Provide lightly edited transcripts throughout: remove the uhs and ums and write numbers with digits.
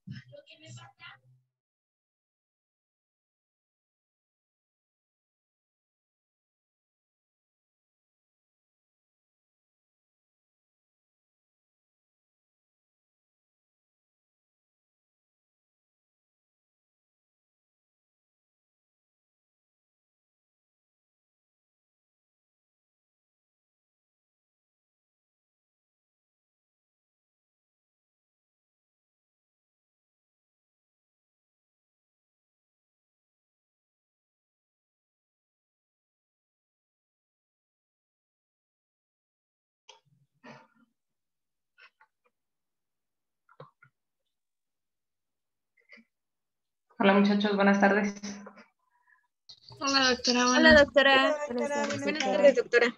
Hola muchachos, buenas tardes. Hola doctora. Hola doctora. Buenas tardes doctora.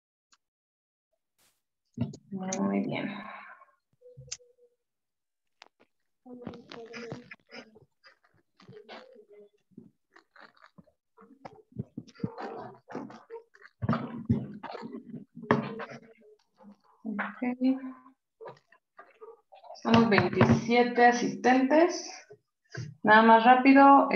Muy bien. Okay. Somos 27 asistentes. Nada más rápido.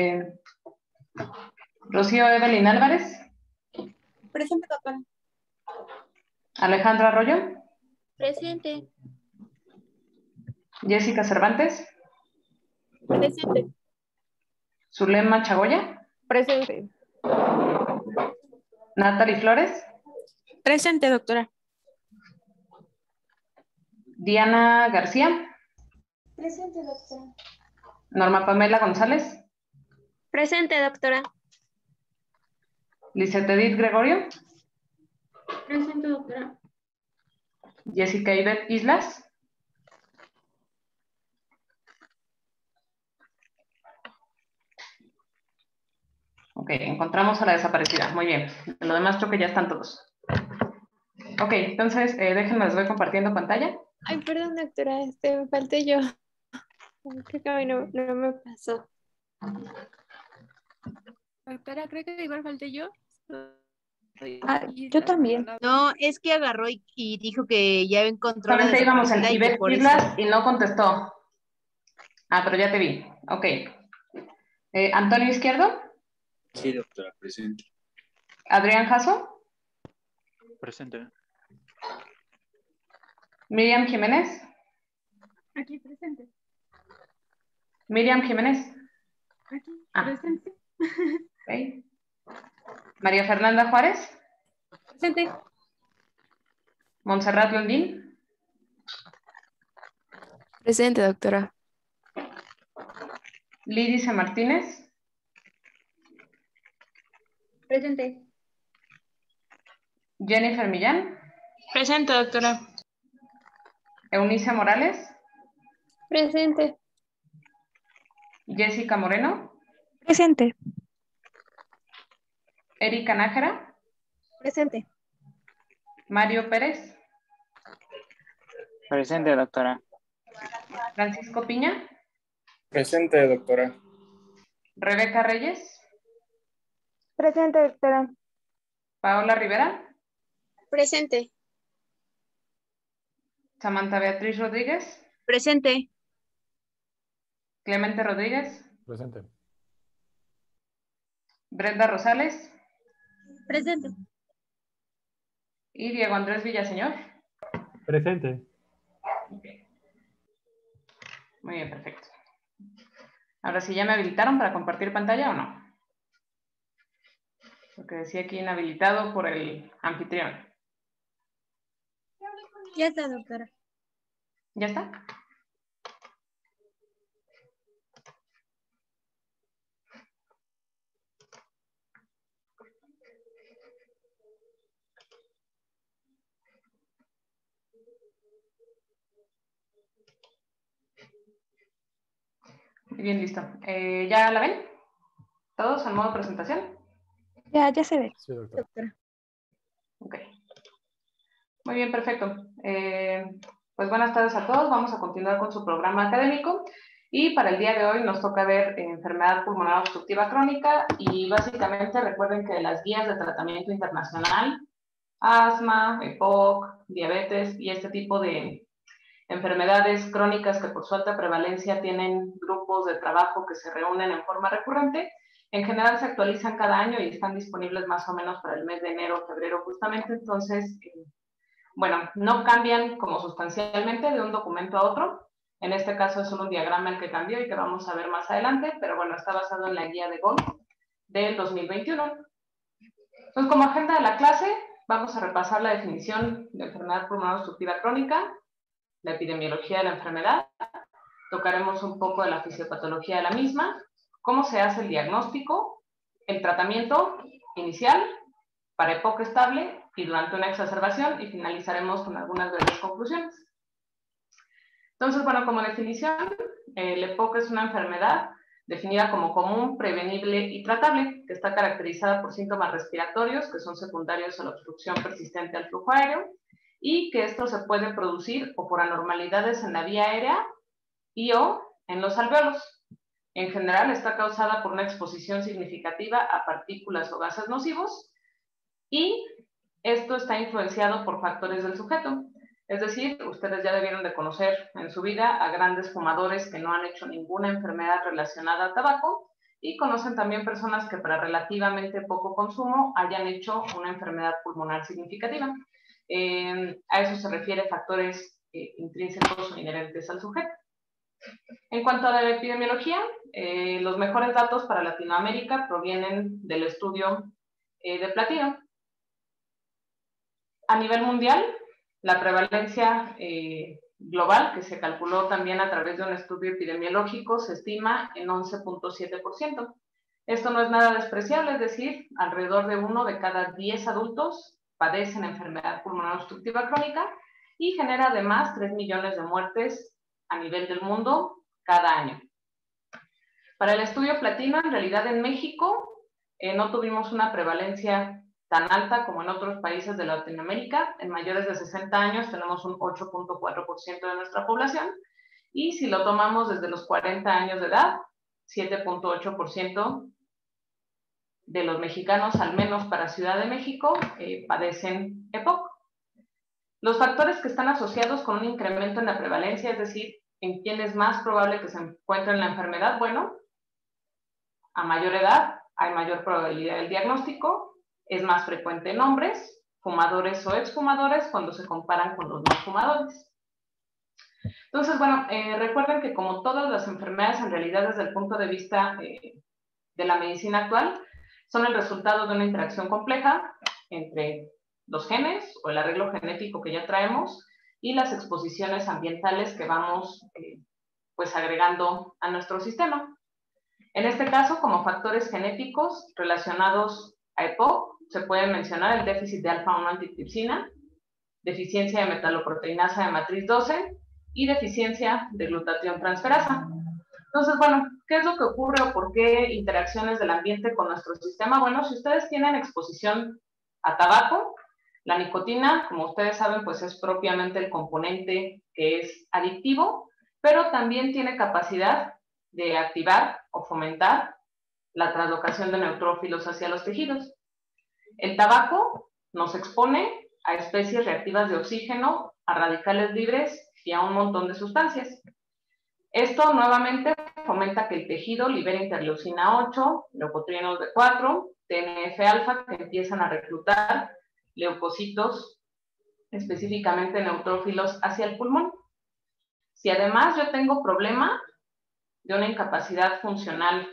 Rocío Evelyn Álvarez. Presente, doctora. Alejandro Arroyo. Presente. Jessica Cervantes. Presente. Zulema Chagoya. Presente. Natalie Flores. Presente doctora. Diana García. Presente, doctora. Norma Pamela González. Presente, doctora. Lizeth Edith Gregorio. Presente, doctora. Jessica Ivette Islas. Ok, encontramos a la desaparecida. Muy bien. Lo demás creo que ya están todos. Ok, entonces déjenme, les voy compartiendo pantalla. Ay, perdón doctora, me falté yo. Creo que a mí no me pasó. Doctora, creo que igual falté yo. Yo también. No, es que agarró y dijo que ya encontró la Solamente íbamos en desaparecida y que Ivette por eso. Islas y no contestó. Ah, pero ya te vi. Ok. Antonio Izquierdo. Sí, doctora, presente. Adrián Jasso. Presente. Miriam Jiménez. Aquí, presente. Miriam Jiménez. Aquí, presente. Okay. María Fernanda Juárez. Presente. Montserrat Londín. Presente doctora. Lídice Martínez. Presente. Jennifer Millán. Presente doctora. Eunice Morales. Presente. Jessica Moreno. Presente. Erika Nájera. Presente. Mario Pérez. Presente, doctora. Francisco Piña. Presente, doctora. Rebeca Reyes. Presente, doctora. Paola Rivera. Presente. Samantha Beatriz Rodríguez. Presente. Clemente Rodríguez. Presente. Brenda Rosales. Presente. Y Diego Andrés Villaseñor. Presente. Okay. Muy bien, perfecto. Ahora sí, ¿ya me habilitaron para compartir pantalla o no? Porque decía aquí inhabilitado por el anfitrión. Ya está, doctora. ¿Ya está? Muy bien, listo. ¿Ya la ven? ¿Todos en modo presentación? Ya se ve. Sí, doctora. Ok. Muy bien, perfecto. Pues buenas tardes a todos. Vamos a continuar con su programa académico. Y para el día de hoy nos toca ver enfermedad pulmonar obstructiva crónica. Y básicamente recuerden que las guías de tratamiento internacional, asma, EPOC, diabetes y este tipo de enfermedades crónicas que por su alta prevalencia tienen grupos de trabajo que se reúnen en forma recurrente. En general se actualizan cada año y están disponibles más o menos para el mes de enero, febrero justamente. Entonces, bueno, no cambian como sustancialmente de un documento a otro. En este caso es solo un diagrama el que cambió y que vamos a ver más adelante, pero bueno, está basado en la guía de GOL del 2021. Entonces, como agenda de la clase, vamos a repasar la definición de enfermedad pulmonar obstructiva crónica, la epidemiología de la enfermedad, tocaremos un poco de la fisiopatología de la misma, cómo se hace el diagnóstico, el tratamiento inicial, para EPOC estable y durante una exacerbación, y finalizaremos con algunas breves conclusiones. Entonces, bueno, como definición, el EPOC es una enfermedad definida como común, prevenible y tratable, que está caracterizada por síntomas respiratorios que son secundarios a la obstrucción persistente al flujo aéreo, y que esto se puede producir o por anormalidades en la vía aérea y o en los alvéolos. En general está causada por una exposición significativa a partículas o gases nocivos, y esto está influenciado por factores del sujeto. Es decir, ustedes ya debieron de conocer en su vida a grandes fumadores que no han hecho ninguna enfermedad relacionada al tabaco, y conocen también personas que para relativamente poco consumo hayan hecho una enfermedad pulmonar significativa. A eso se refiere factores intrínsecos o inherentes al sujeto. En cuanto a la epidemiología, los mejores datos para Latinoamérica provienen del estudio de Platino. A nivel mundial, la prevalencia global, que se calculó también a través de un estudio epidemiológico, se estima en 11.7%. Esto no es nada despreciable, es decir, alrededor de 1 de cada 10 adultos padecen enfermedad pulmonar obstructiva crónica, y genera además 3 millones de muertes a nivel del mundo cada año. Para el estudio Platino, en realidad en México no tuvimos una prevalencia tan alta como en otros países de Latinoamérica. En mayores de 60 años tenemos un 8.4% de nuestra población, y si lo tomamos desde los 40 años de edad, 7.8% de los mexicanos, al menos para Ciudad de México, padecen EPOC. Los factores que están asociados con un incremento en la prevalencia, es decir, en quién es más probable que se encuentren la enfermedad, bueno, a mayor edad hay mayor probabilidad del diagnóstico, es más frecuente en hombres, fumadores o exfumadores, cuando se comparan con los no fumadores. Entonces, bueno, recuerden que como todas las enfermedades, en realidad desde el punto de vista de la medicina actual, son el resultado de una interacción compleja entre los genes o el arreglo genético que ya traemos y las exposiciones ambientales que vamos pues agregando a nuestro sistema. En este caso, como factores genéticos relacionados a EPOC, se pueden mencionar el déficit de alfa-1 antitripsina, deficiencia de metaloproteinasa de matriz 12 y deficiencia de glutatión transferasa. Entonces, bueno, ¿qué es lo que ocurre o por qué interacciones del ambiente con nuestro sistema? Bueno, si ustedes tienen exposición a tabaco, la nicotina, como ustedes saben, pues es propiamente el componente que es adictivo, pero también tiene capacidad de activar o fomentar la translocación de neutrófilos hacia los tejidos. El tabaco nos expone a especies reactivas de oxígeno, a radicales libres y a un montón de sustancias. Esto nuevamente fomenta que el tejido libere interleucina 8, leucotrienos B4, TNF-alfa, que empiezan a reclutar leucocitos, específicamente neutrófilos, hacia el pulmón. Si además yo tengo problema de una incapacidad funcional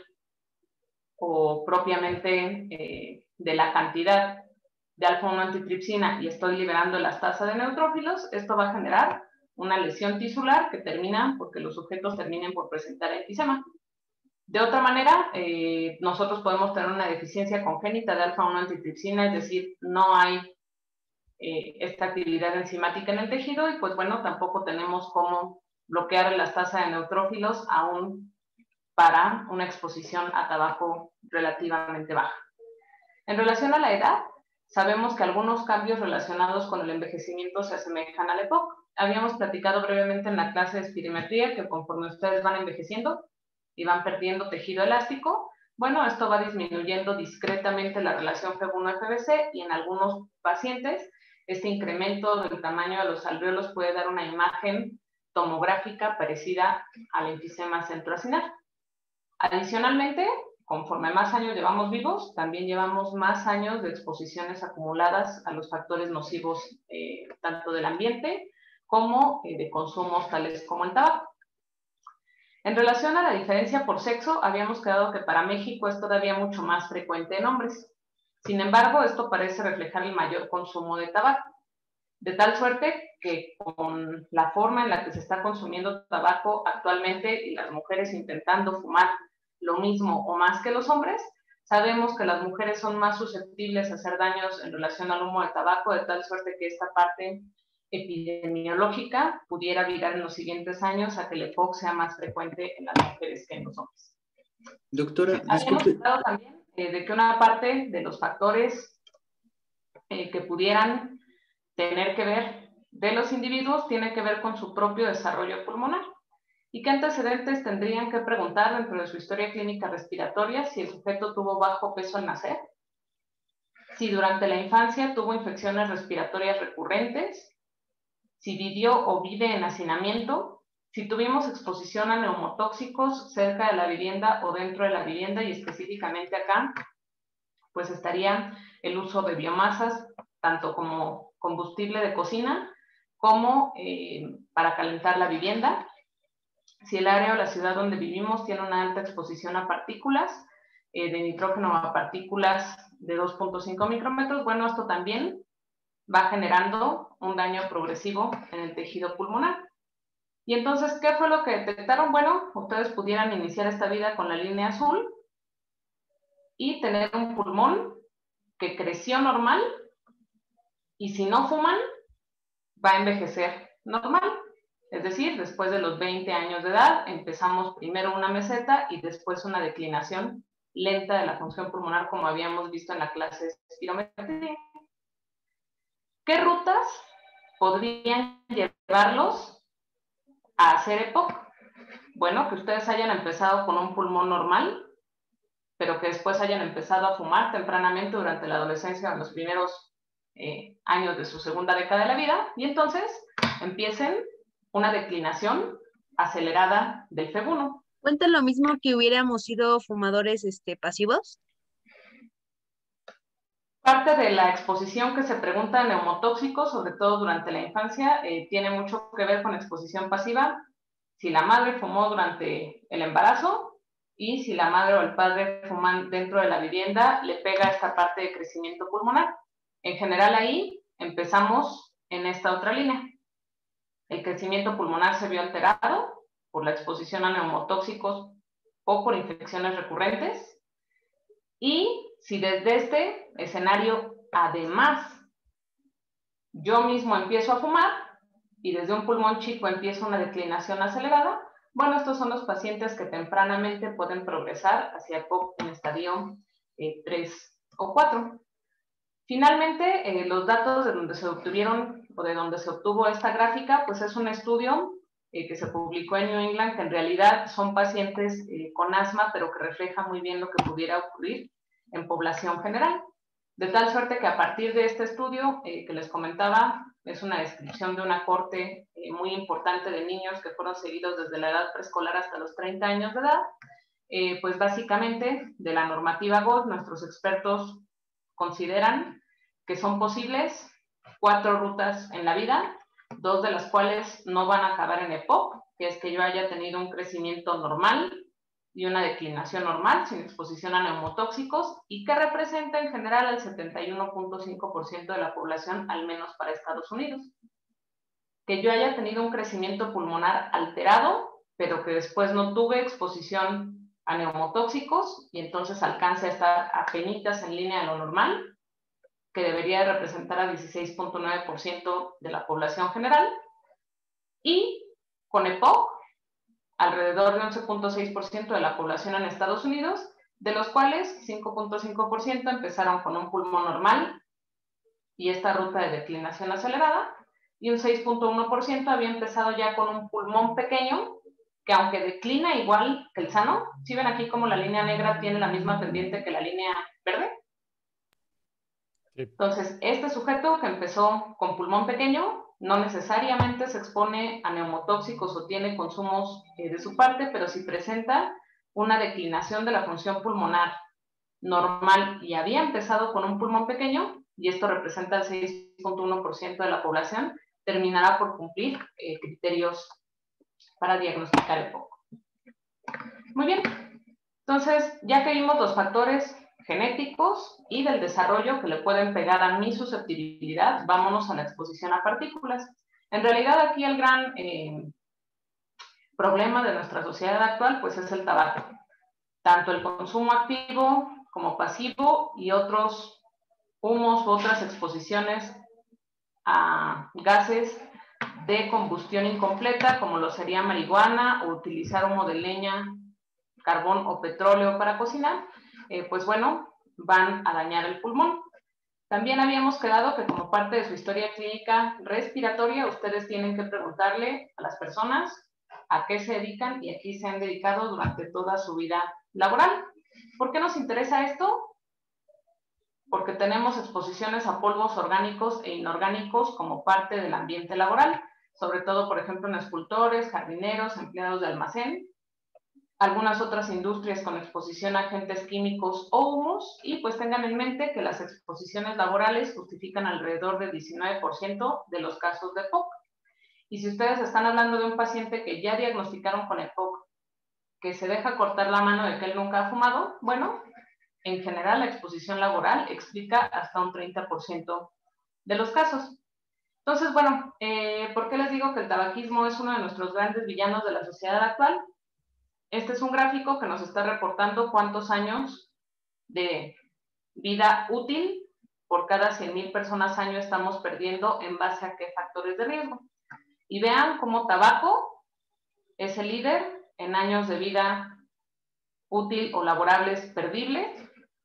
o propiamente de la cantidad de alfa-1 antitripsina y estoy liberando las tasas de neutrófilos, esto va a generar una lesión tisular que termina porque los sujetos terminen por presentar enfisema. De otra manera, nosotros podemos tener una deficiencia congénita de alfa-1 antitripsina, es decir, no hay esta actividad enzimática en el tejido y pues bueno, tampoco tenemos cómo bloquear las tasas de neutrófilos aún para una exposición a tabaco relativamente baja. En relación a la edad, sabemos que algunos cambios relacionados con el envejecimiento se asemejan al EPOC. Habíamos platicado brevemente en la clase de espirometría que conforme ustedes van envejeciendo y van perdiendo tejido elástico, bueno, esto va disminuyendo discretamente la relación F1-FBC y en algunos pacientes este incremento del tamaño de los alvéolos puede dar una imagen tomográfica parecida al enfisema centroacinar. Adicionalmente, conforme más años llevamos vivos, también llevamos más años de exposiciones acumuladas a los factores nocivos tanto del ambiente como de consumos tales como el tabaco. En relación a la diferencia por sexo, habíamos quedado que para México es todavía mucho más frecuente en hombres. Sin embargo, esto parece reflejar el mayor consumo de tabaco, de tal suerte que con la forma en la que se está consumiendo tabaco actualmente y las mujeres intentando fumar lo mismo o más que los hombres, sabemos que las mujeres son más susceptibles a hacer daños en relación al humo de tabaco, de tal suerte que esta parte epidemiológica pudiera virar en los siguientes años a que el EPOC sea más frecuente en las mujeres que en los hombres. Doctora, Habíamos disculpe. hablado también de que una parte de los factores que pudieran tener que ver de los individuos tiene que ver con su propio desarrollo pulmonar. ¿Y qué antecedentes tendrían que preguntar dentro de su historia clínica respiratoria si el sujeto tuvo bajo peso al nacer? Si durante la infancia tuvo infecciones respiratorias recurrentes, si vivió o vive en hacinamiento, si tuvimos exposición a neumotóxicos cerca de la vivienda o dentro de la vivienda, y específicamente acá, pues estaría el uso de biomasas, tanto como combustible de cocina, como para calentar la vivienda. Si el área o la ciudad donde vivimos tiene una alta exposición a partículas de nitrógeno a partículas de 2.5 micrómetros, bueno, esto también va generando un daño progresivo en el tejido pulmonar. Y entonces, ¿qué fue lo que detectaron? Bueno, ustedes pudieran iniciar esta vida con la línea azul y tener un pulmón que creció normal, y si no fuman, va a envejecer normal. Es decir, después de los 20 años de edad, empezamos primero una meseta y después una declinación lenta de la función pulmonar, como habíamos visto en la clase de espirometría. ¿Qué rutas podrían llevarlos a hacer EPOC? Bueno, que ustedes hayan empezado con un pulmón normal, pero que después hayan empezado a fumar tempranamente durante la adolescencia, en los primeros años de su segunda década de la vida, y entonces empiecen una declinación acelerada del FEV1. ¿Cuenta lo mismo que hubiéramos sido fumadores pasivos? Parte de la exposición que se pregunta a neumotóxicos, sobre todo durante la infancia, tiene mucho que ver con exposición pasiva. Si la madre fumó durante el embarazo y si la madre o el padre fuman dentro de la vivienda, le pega esta parte de crecimiento pulmonar. En general ahí empezamos en esta otra línea. El crecimiento pulmonar se vio alterado por la exposición a neumotóxicos o por infecciones recurrentes. Y si desde este escenario, además, yo mismo empiezo a fumar y desde un pulmón chico empiezo una declinación acelerada, bueno, estos son los pacientes que tempranamente pueden progresar hacia EPOC en estadio 3 o 4. Finalmente, los datos de donde se obtuvieron o de donde se obtuvo esta gráfica, pues es un estudio que se publicó en New England, que en realidad son pacientes con asma, pero que refleja muy bien lo que pudiera ocurrir en población general. De tal suerte que a partir de este estudio que les comentaba, es una descripción de una corte muy importante de niños que fueron seguidos desde la edad preescolar hasta los 30 años de edad, pues básicamente de la normativa GOLD, nuestros expertos consideran que son posibles 4 rutas en la vida, 2 de las cuales no van a acabar en EPOC, que es que yo haya tenido un crecimiento normal y una declinación normal sin exposición a neumotóxicos, y que representa en general el 71.5% de la población, al menos para Estados Unidos. Que yo haya tenido un crecimiento pulmonar alterado, pero que después no tuve exposición a neumotóxicos y entonces alcance a estar apenitas en línea de lo normal, que debería representar a 16.9% de la población general, y con EPOC, alrededor de 11.6% de la población en Estados Unidos, de los cuales 5.5% empezaron con un pulmón normal y esta ruta de declinación acelerada, y un 6.1% había empezado ya con un pulmón pequeño, que aunque declina igual que el sano, ¿sí ven aquí como la línea negra tiene la misma pendiente que la línea verde? Sí. Entonces, este sujeto que empezó con pulmón pequeño, no necesariamente se expone a neumotóxicos o tiene consumos de su parte, pero si presenta una declinación de la función pulmonar normal y había empezado con un pulmón pequeño, y esto representa el 6.1% de la población, terminará por cumplir criterios para diagnosticar EPOC. Muy bien, entonces ya que vimos los factores genéticos y del desarrollo que le pueden pegar a mi susceptibilidad, vámonos a la exposición a partículas. En realidad aquí el gran problema de nuestra sociedad actual pues es el tabaco. Tanto el consumo activo como pasivo y otros humos u otras exposiciones a gases de combustión incompleta, como lo sería marihuana o utilizar humo de leña, carbón o petróleo para cocinar, pues bueno, van a dañar el pulmón. También habíamos quedado que como parte de su historia clínica respiratoria, ustedes tienen que preguntarle a las personas a qué se dedican y a qué se han dedicado durante toda su vida laboral. ¿Por qué nos interesa esto? Porque tenemos exposiciones a polvos orgánicos e inorgánicos como parte del ambiente laboral, sobre todo, por ejemplo, en escultores, jardineros, empleados de almacén, algunas otras industrias con exposición a agentes químicos o humos, y pues tengan en mente que las exposiciones laborales justifican alrededor del 19% de los casos de EPOC. Y si ustedes están hablando de un paciente que ya diagnosticaron con EPOC, que se deja cortar la mano de que él nunca ha fumado, bueno, en general la exposición laboral explica hasta un 30% de los casos. Entonces, bueno, ¿por qué les digo que el tabaquismo es uno de nuestros grandes villanos de la sociedad actual? Este es un gráfico que nos está reportando cuántos años de vida útil por cada 100,000 personas año estamos perdiendo en base a qué factores de riesgo. Y vean cómo tabaco es el líder en años de vida útil o laborables perdibles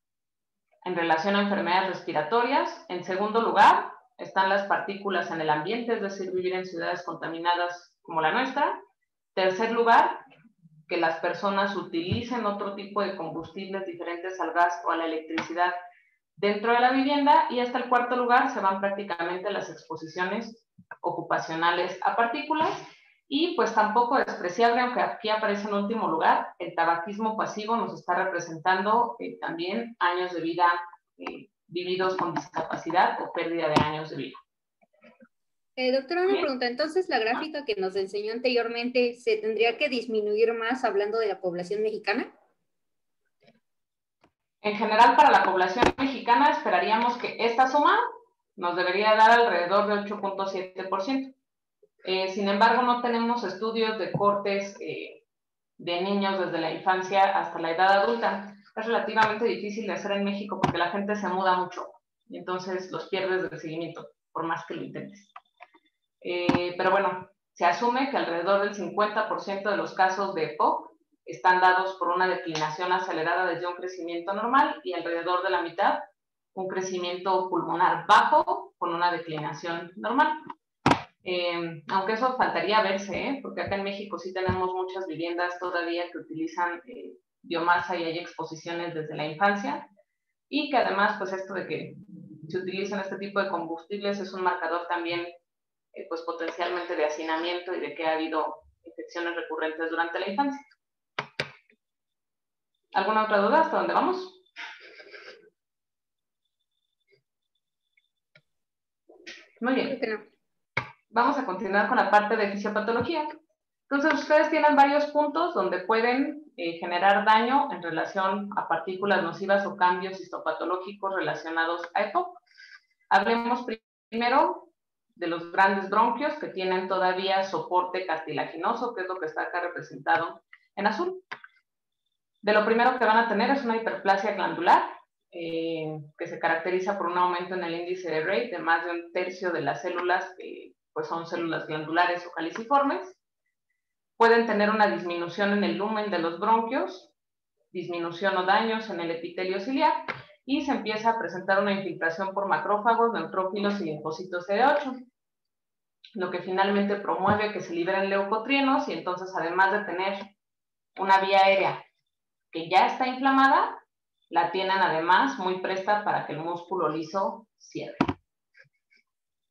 en relación a enfermedades respiratorias. En segundo lugar están las partículas en el ambiente, es decir, vivir en ciudades contaminadas como la nuestra. Tercer lugar, que las personas utilicen otro tipo de combustibles diferentes al gas o a la electricidad dentro de la vivienda. Y hasta el cuarto lugar se van prácticamente las exposiciones ocupacionales a partículas. Y pues tampoco despreciable, aunque aquí aparece en último lugar, el tabaquismo pasivo nos está representando también años de vida vividos con discapacidad o pérdida de años de vida. Doctora, una pregunta. Entonces, la gráfica que nos enseñó anteriormente, ¿se tendría que disminuir más hablando de la población mexicana? En general, para la población mexicana, esperaríamos que esta suma nos debería dar alrededor de 8.7%. Sin embargo, no tenemos estudios de cortes de niños desde la infancia hasta la edad adulta. Es relativamente difícil de hacer en México porque la gente se muda mucho y entonces los pierdes del seguimiento, por más que lo intentes. Pero bueno, se asume que alrededor del 50% de los casos de EPOC están dados por una declinación acelerada desde un crecimiento normal y alrededor de la mitad un crecimiento pulmonar bajo con una declinación normal. Aunque eso faltaría verse, porque acá en México sí tenemos muchas viviendas todavía que utilizan biomasa y hay exposiciones desde la infancia, y que además pues esto de que se utilizan este tipo de combustibles es un marcador también pues potencialmente de hacinamiento y de que ha habido infecciones recurrentes durante la infancia. ¿Alguna otra duda hasta dónde vamos? Muy bien. Creo que no. Vamos a continuar con la parte de fisiopatología. Entonces, ustedes tienen varios puntos donde pueden generar daño en relación a partículas nocivas o cambios histopatológicos relacionados a EPOC. Hablemos primero de los grandes bronquios que tienen todavía soporte cartilaginoso, que es lo que está acá representado en azul. De lo primero que van a tener es una hiperplasia glandular, que se caracteriza por un aumento en el índice de Rey de más de 1/3 de las células, pues son células glandulares o caliciformes. Pueden tener una disminución en el lumen de los bronquios, disminución o daños en el epitelio ciliar, y se empieza a presentar una infiltración por macrófagos, neutrófilos y linfocitos CD8, lo que finalmente promueve que se liberen leucotrienos, y entonces además de tener una vía aérea que ya está inflamada, la tienen además muy presta para que el músculo liso cierre.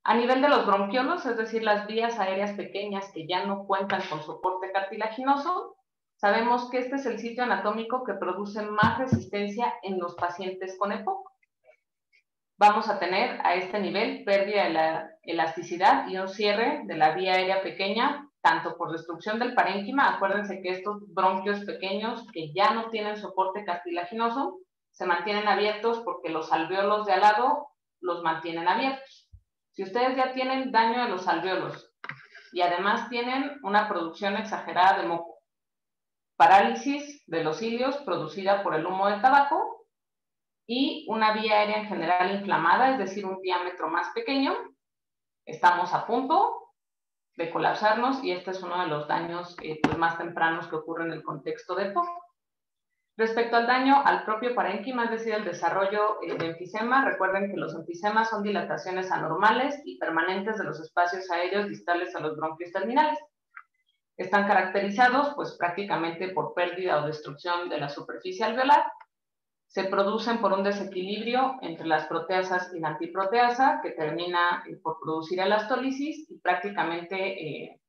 A nivel de los bronquiolos, es decir, las vías aéreas pequeñas que ya no cuentan con soporte cartilaginoso, sabemos que este es el sitio anatómico que produce más resistencia en los pacientes con EPOC. Vamos a tener a este nivel pérdida de la elasticidad y un cierre de la vía aérea pequeña, tanto por destrucción del parénquima. Acuérdense que estos bronquios pequeños que ya no tienen soporte cartilaginoso se mantienen abiertos porque los alvéolos de al lado los mantienen abiertos. Si ustedes ya tienen daño de los alvéolos y además tienen una producción exagerada de moco, parálisis de los cilios producida por el humo del tabaco, y una vía aérea en general inflamada, es decir, un diámetro más pequeño, estamos a punto de colapsarnos y este es uno de los daños pues más tempranos que ocurren en el contexto de EPOC. Respecto al daño al propio parénquima, es decir, el desarrollo de enfisema, recuerden que los enfisemas son dilataciones anormales y permanentes de los espacios aéreos distales a los bronquios terminales. Están caracterizados pues prácticamente por pérdida o destrucción de la superficie alveolar. Se producen por un desequilibrio entre las proteasas y la antiproteasa que termina por producir elastólisis y prácticamente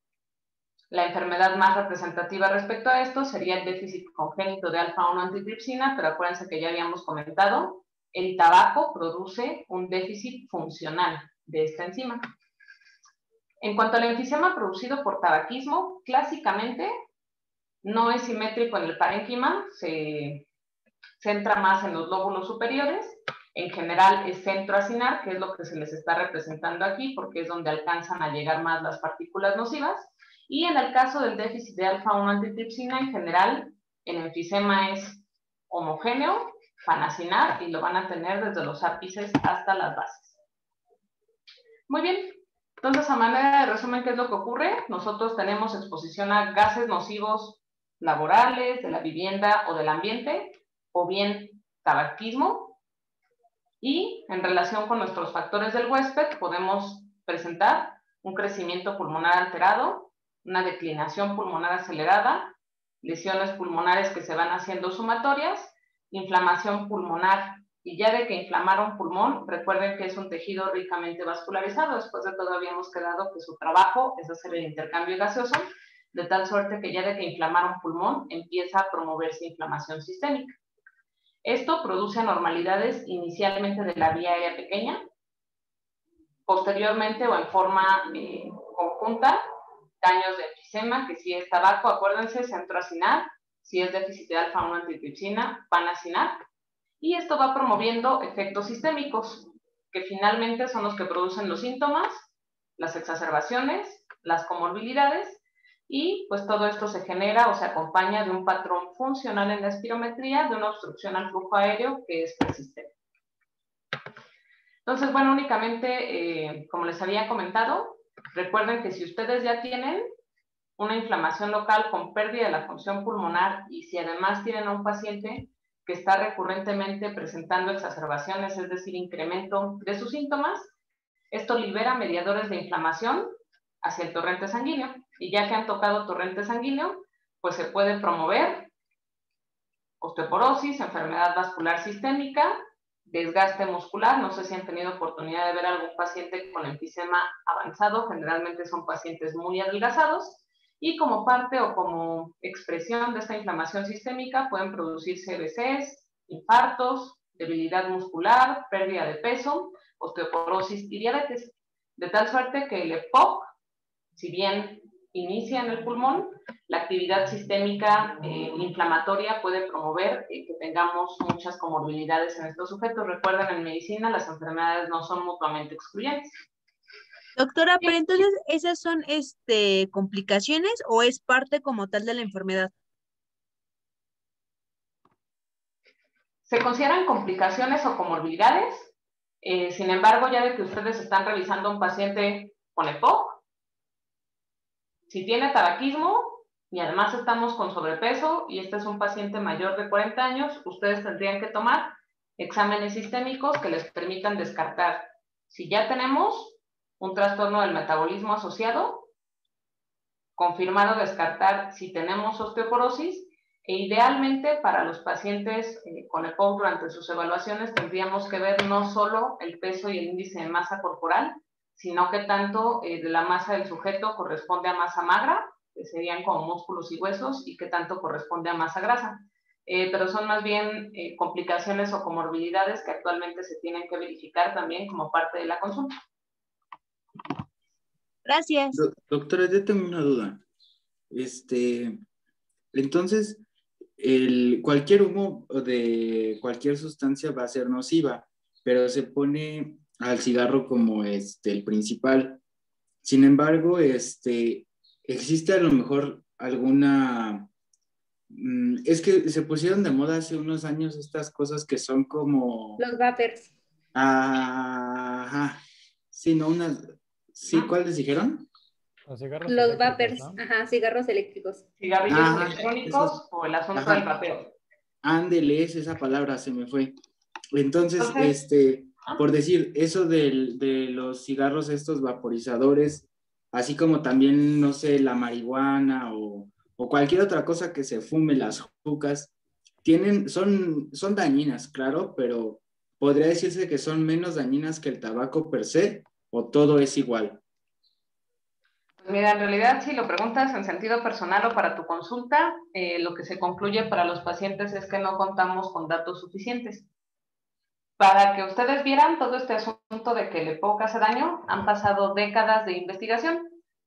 la enfermedad más representativa respecto a esto sería el déficit congénito de alfa-1 antitripsina, pero acuérdense que ya habíamos comentado, el tabaco produce un déficit funcional de esta enzima. En cuanto al enfisema producido por tabaquismo, clásicamente no es simétrico en el parénquima, se centra más en los lóbulos superiores, en general es centroacinar, que es lo que se les está representando aquí, porque es donde alcanzan a llegar más las partículas nocivas, y en el caso del déficit de alfa-1 antitripsina, en general, el enfisema es homogéneo, panacinar, y lo van a tener desde los ápices hasta las bases. Muy bien, entonces a manera de resumen, ¿qué es lo que ocurre? Nosotros tenemos exposición a gases nocivos laborales, de la vivienda o del ambiente, o bien tabaquismo, y en relación con nuestros factores del huésped podemos presentar un crecimiento pulmonar alterado, una declinación pulmonar acelerada, lesiones pulmonares que se van haciendo sumatorias, inflamación pulmonar, y ya de que inflamaron pulmón, recuerden que es un tejido ricamente vascularizado, después de todo habíamos quedado que su trabajo es hacer el intercambio gaseoso, de tal suerte que ya de que inflamaron pulmón empieza a promoverse inflamación sistémica. Esto produce anormalidades inicialmente de la vía aérea pequeña, posteriormente o en forma conjunta, daños de enfisema, que si es tabaco, acuérdense, centroacinar, si es déficit de alfa-1 antitripsina, panacinar, y esto va promoviendo efectos sistémicos, que finalmente son los que producen los síntomas, las exacerbaciones, las comorbilidades, y pues todo esto se genera o se acompaña de un patrón funcional en la espirometría, de una obstrucción al flujo aéreo que es persistente. Entonces, bueno, únicamente, como les había comentado, recuerden que si ustedes ya tienen una inflamación local con pérdida de la función pulmonar y si además tienen a un paciente que está recurrentemente presentando exacerbaciones, es decir, incremento de sus síntomas, esto libera mediadores de inflamación hacia el torrente sanguíneo. Y ya que han tocado torrente sanguíneo, pues se puede promover osteoporosis, enfermedad vascular sistémica, desgaste muscular. No sé si han tenido oportunidad de ver a algún paciente con enfisema avanzado, generalmente son pacientes muy adelgazados, y como parte o como expresión de esta inflamación sistémica pueden producirse CVCs, infartos, debilidad muscular, pérdida de peso, osteoporosis y diabetes, de tal suerte que el EPOC, si bien inicia en el pulmón, la actividad sistémica inflamatoria puede promover que tengamos muchas comorbilidades en estos sujetos. Recuerden, en medicina las enfermedades no son mutuamente excluyentes. Doctora, pero entonces, ¿esas son complicaciones o es parte como tal de la enfermedad? Se consideran complicaciones o comorbilidades, sin embargo, ya de que ustedes están revisando a un paciente con EPOC, si tiene tabaquismo y además estamos con sobrepeso y este es un paciente mayor de 40 años, ustedes tendrían que tomar exámenes sistémicos que les permitan descartar si ya tenemos un trastorno del metabolismo asociado, confirmar o descartar si tenemos osteoporosis, e idealmente para los pacientes con EPOC durante sus evaluaciones tendríamos que ver no solo el peso y el índice de masa corporal, sino qué tanto de la masa del sujeto corresponde a masa magra, que serían como músculos y huesos, y qué tanto corresponde a masa grasa. Pero son más bien complicaciones o comorbilidades que actualmente se tienen que verificar también como parte de la consulta. Gracias. Doctora, yo tengo una duda. Entonces, cualquier humo de cualquier sustancia va a ser nociva, pero se pone al cigarro como el principal. Sin embargo, existe a lo mejor alguna... Es que se pusieron de moda hace unos años estas cosas que son como... Los vapers. Ajá. Sí, no, unas... Sí, ¿cuáles dijeron? Los vapers, ¿no? Ajá, cigarros eléctricos. Cigarrillos electrónicos o el asunto del vapeo. Ándele, esa palabra se me fue. Entonces, por decir, eso de los cigarros estos vaporizadores, así como también, no sé, la marihuana o cualquier otra cosa que se fume, las jucas, son dañinas, claro, pero ¿podría decirse que son menos dañinas que el tabaco per se o todo es igual? Pues mira, en realidad si lo preguntas en sentido personal o para tu consulta, lo que se concluye para los pacientes es que no contamos con datos suficientes. Para que ustedes vieran todo este asunto de que el EPOC hace daño, han pasado décadas de investigación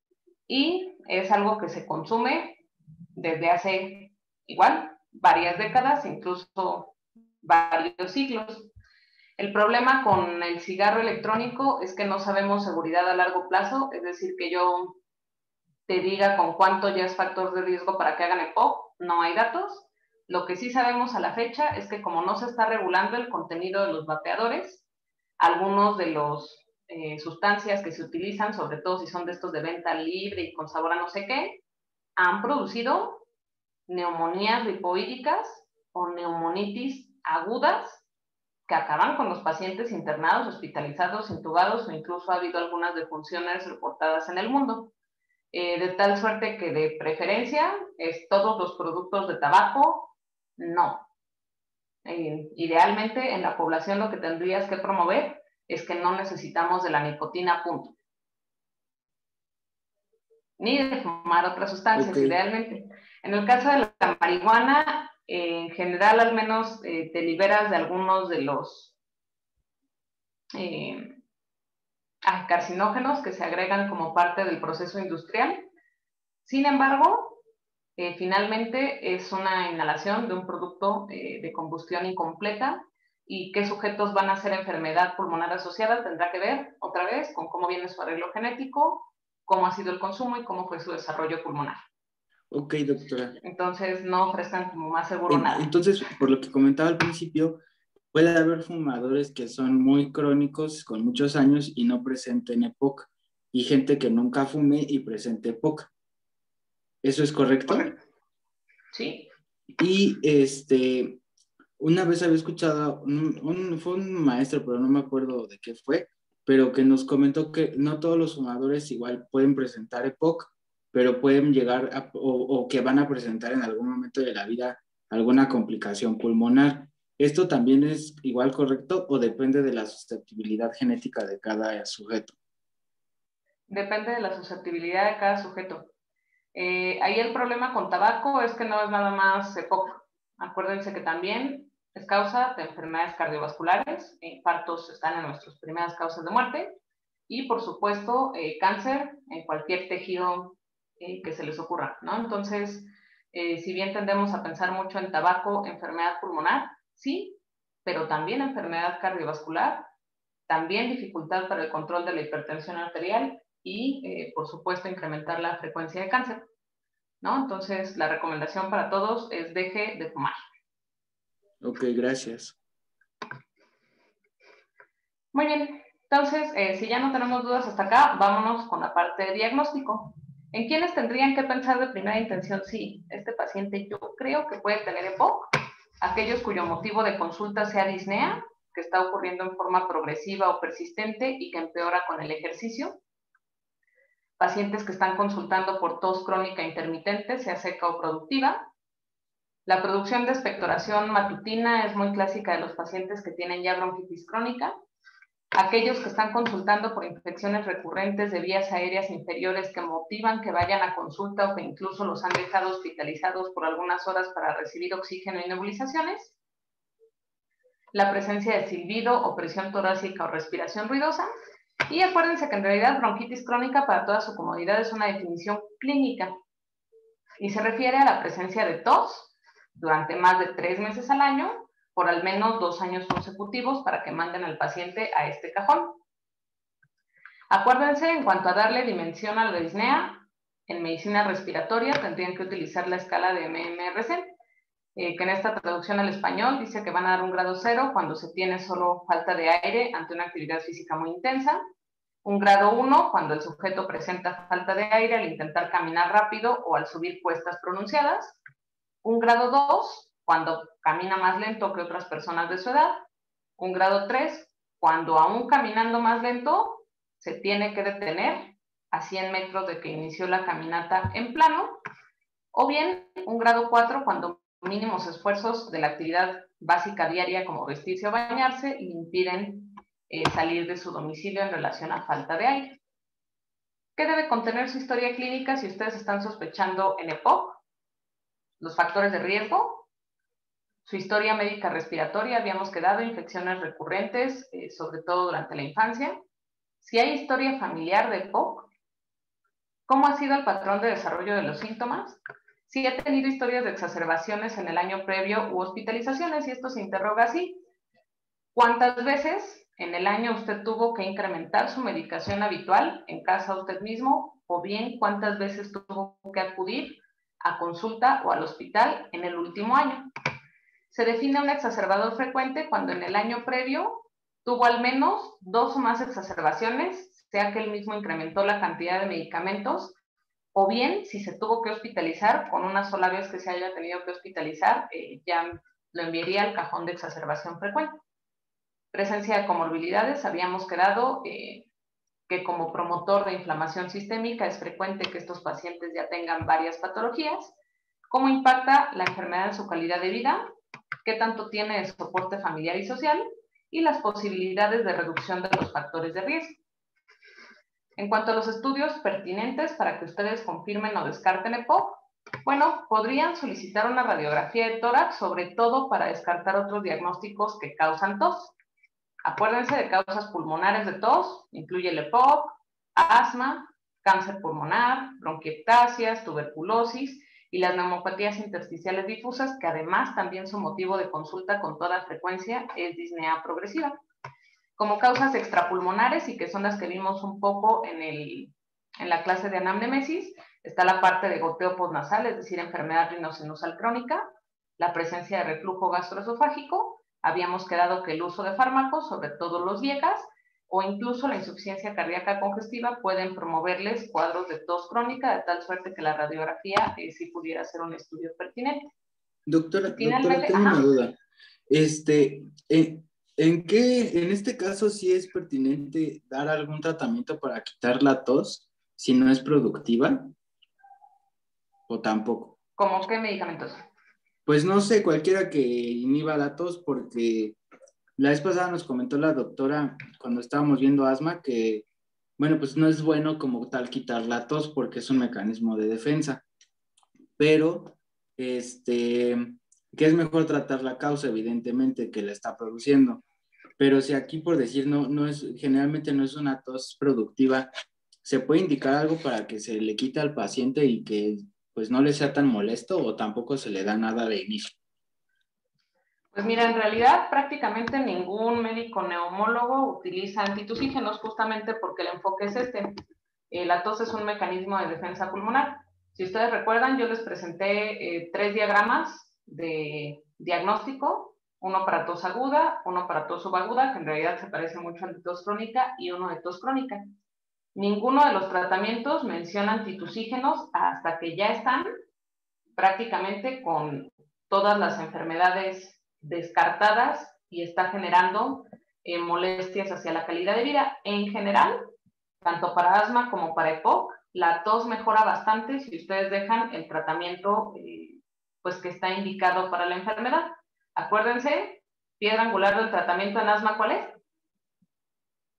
y es algo que se consume desde hace igual varias décadas, incluso varios siglos. El problema con el cigarro electrónico es que no sabemos seguridad a largo plazo, es decir, que yo te diga con cuánto ya es factor de riesgo para que hagan EPOC, no hay datos. Lo que sí sabemos a la fecha es que como no se está regulando el contenido de los vapeadores, algunos de los sustancias que se utilizan, sobre todo si son de estos de venta libre y con sabor a no sé qué, han producido neumonías lipoídicas o neumonitis agudas que acaban con los pacientes internados, hospitalizados, intubados o incluso ha habido algunas defunciones reportadas en el mundo. De tal suerte que de preferencia es todos los productos de tabaco, no. Idealmente en la población lo que tendrías que promover es que no necesitamos de la nicotina, punto. Ni de fumar otras sustancias, idealmente. En el caso de la marihuana, en general al menos te liberas de algunos de los carcinógenos que se agregan como parte del proceso industrial. Sin embargo, finalmente es una inhalación de un producto de combustión incompleta y qué sujetos van a ser enfermedad pulmonar asociada tendrá que ver otra vez con cómo viene su arreglo genético, cómo ha sido el consumo y cómo fue su desarrollo pulmonar. Ok, doctora. Entonces no ofrezcan como más seguro nada. Entonces, por lo que comentaba al principio, puede haber fumadores que son muy crónicos con muchos años y no presenten EPOC, y gente que nunca fume y presente EPOC. ¿Eso es correcto? Correcto. Sí. Y una vez había escuchado, fue un maestro, pero no me acuerdo de qué fue, pero que nos comentó que no todos los fumadores igual pueden presentar EPOC, pero pueden llegar o que van a presentar en algún momento de la vida alguna complicación pulmonar. ¿Esto también es igual correcto o depende de la susceptibilidad genética de cada sujeto? Depende de la susceptibilidad de cada sujeto. Ahí el problema con tabaco es que no es nada más EPOC. Acuérdense que también es causa de enfermedades cardiovasculares, infartos están en nuestras primeras causas de muerte y por supuesto cáncer en cualquier tejido que se les ocurra, ¿no? Entonces, si bien tendemos a pensar mucho en tabaco, enfermedad pulmonar, sí, pero también enfermedad cardiovascular, también dificultad para el control de la hipertensión arterial y, por supuesto, incrementar la frecuencia de cáncer, ¿no? Entonces, la recomendación para todos es deje de fumar. Ok, gracias. Muy bien, entonces, si ya no tenemos dudas hasta acá, vámonos con la parte de diagnóstico. ¿En quiénes tendrían que pensar de primera intención? Sí, este paciente yo creo que puede tener EPOC, aquellos cuyo motivo de consulta sea disnea, que está ocurriendo en forma progresiva o persistente y que empeora con el ejercicio. Pacientes que están consultando por tos crónica intermitente, sea seca o productiva. La producción de expectoración matutina es muy clásica de los pacientes que tienen ya bronquitis crónica. Aquellos que están consultando por infecciones recurrentes de vías aéreas inferiores que motivan que vayan a consulta o que incluso los han dejado hospitalizados por algunas horas para recibir oxígeno y nebulizaciones. La presencia de silbido o presión torácica o respiración ruidosa. Y acuérdense que en realidad bronquitis crónica, para toda su comodidad, es una definición clínica y se refiere a la presencia de tos durante más de 3 meses al año por al menos 2 años consecutivos para que manden al paciente a este cajón. Acuérdense, en cuanto a darle dimensión a la disnea, en medicina respiratoria tendrían que utilizar la escala de MMRC, que en esta traducción al español dice que van a dar un grado 0 cuando se tiene solo falta de aire ante una actividad física muy intensa, un grado 1 cuando el sujeto presenta falta de aire al intentar caminar rápido o al subir cuestas pronunciadas, un grado 2 cuando camina más lento que otras personas de su edad, un grado 3 cuando aún caminando más lento se tiene que detener a 100 metros de que inició la caminata en plano, o bien un grado 4 cuando mínimos esfuerzos de la actividad básica diaria como vestirse o bañarse le impiden salir de su domicilio en relación a falta de aire. ¿Qué debe contener su historia clínica si ustedes están sospechando en EPOC? Los factores de riesgo, su historia médica respiratoria, habíamos quedado, infecciones recurrentes, sobre todo durante la infancia. Si hay historia familiar de EPOC, ¿cómo ha sido el patrón de desarrollo de los síntomas? Si ha tenido historias de exacerbaciones en el año previo u hospitalizaciones, y esto se interroga así: ¿cuántas veces en el año usted tuvo que incrementar su medicación habitual en casa usted mismo? O bien, ¿cuántas veces tuvo que acudir a consulta o al hospital en el último año? Se define un exacerbador frecuente cuando en el año previo tuvo al menos 2 o más exacerbaciones, sea que él mismo incrementó la cantidad de medicamentos, o bien si se tuvo que hospitalizar, con una sola vez que se haya tenido que hospitalizar, ya lo enviaría al cajón de exacerbación frecuente. Presencia de comorbilidades, habíamos quedado que como promotor de inflamación sistémica es frecuente que estos pacientes ya tengan varias patologías. ¿Cómo impacta la enfermedad en su calidad de vida? ¿Qué tanto tiene de soporte familiar y social? Y las posibilidades de reducción de los factores de riesgo. En cuanto a los estudios pertinentes para que ustedes confirmen o descarten EPOC, bueno, podrían solicitar una radiografía de tórax, sobre todo para descartar otros diagnósticos que causan tos. Acuérdense de causas pulmonares de tos, incluye el EPOC, asma, cáncer pulmonar, bronquiectasias, tuberculosis y las neumopatías intersticiales difusas, que además también su motivo de consulta con toda frecuencia es disnea progresiva. Como causas extrapulmonares, y que son las que vimos un poco en la clase de anamnemesis, está la parte de goteo postnasal, es decir, enfermedad rinosinusal crónica, la presencia de reflujo gastroesofágico, habíamos quedado que el uso de fármacos, sobre todo los viejas, o incluso la insuficiencia cardíaca congestiva pueden promoverles cuadros de tos crónica, de tal suerte que la radiografía sí pudiera ser un estudio pertinente. Doctora, tengo una duda. ¿En este caso sí es pertinente dar algún tratamiento para quitar la tos si no es productiva? ¿O tampoco? ¿Cómo qué medicamentos? Pues no sé, cualquiera que inhiba la tos, porque la vez pasada nos comentó la doctora cuando estábamos viendo asma que, bueno, pues no es bueno como tal quitar la tos porque es un mecanismo de defensa, pero que es mejor tratar la causa, evidentemente, que la está produciendo. Pero si aquí, por decir, generalmente no es una tos productiva, ¿se puede indicar algo para que se le quite al paciente y que pues no le sea tan molesto, o tampoco se le da nada de inicio? Pues mira, en realidad prácticamente ningún médico neumólogo utiliza antitusígenos, justamente porque el enfoque es este. La tos es un mecanismo de defensa pulmonar. Si ustedes recuerdan, yo les presenté 3 diagramas de diagnóstico, uno para tos aguda, uno para tos subaguda, que en realidad se parece mucho al de tos crónica, y uno de tos crónica. Ninguno de los tratamientos menciona antitusígenos hasta que ya están prácticamente con todas las enfermedades descartadas y está generando molestias hacia la calidad de vida. En general, tanto para asma como para EPOC, la tos mejora bastante si ustedes dejan el tratamiento pues que está indicado para la enfermedad. Acuérdense, piedra angular del tratamiento en asma, ¿cuál es?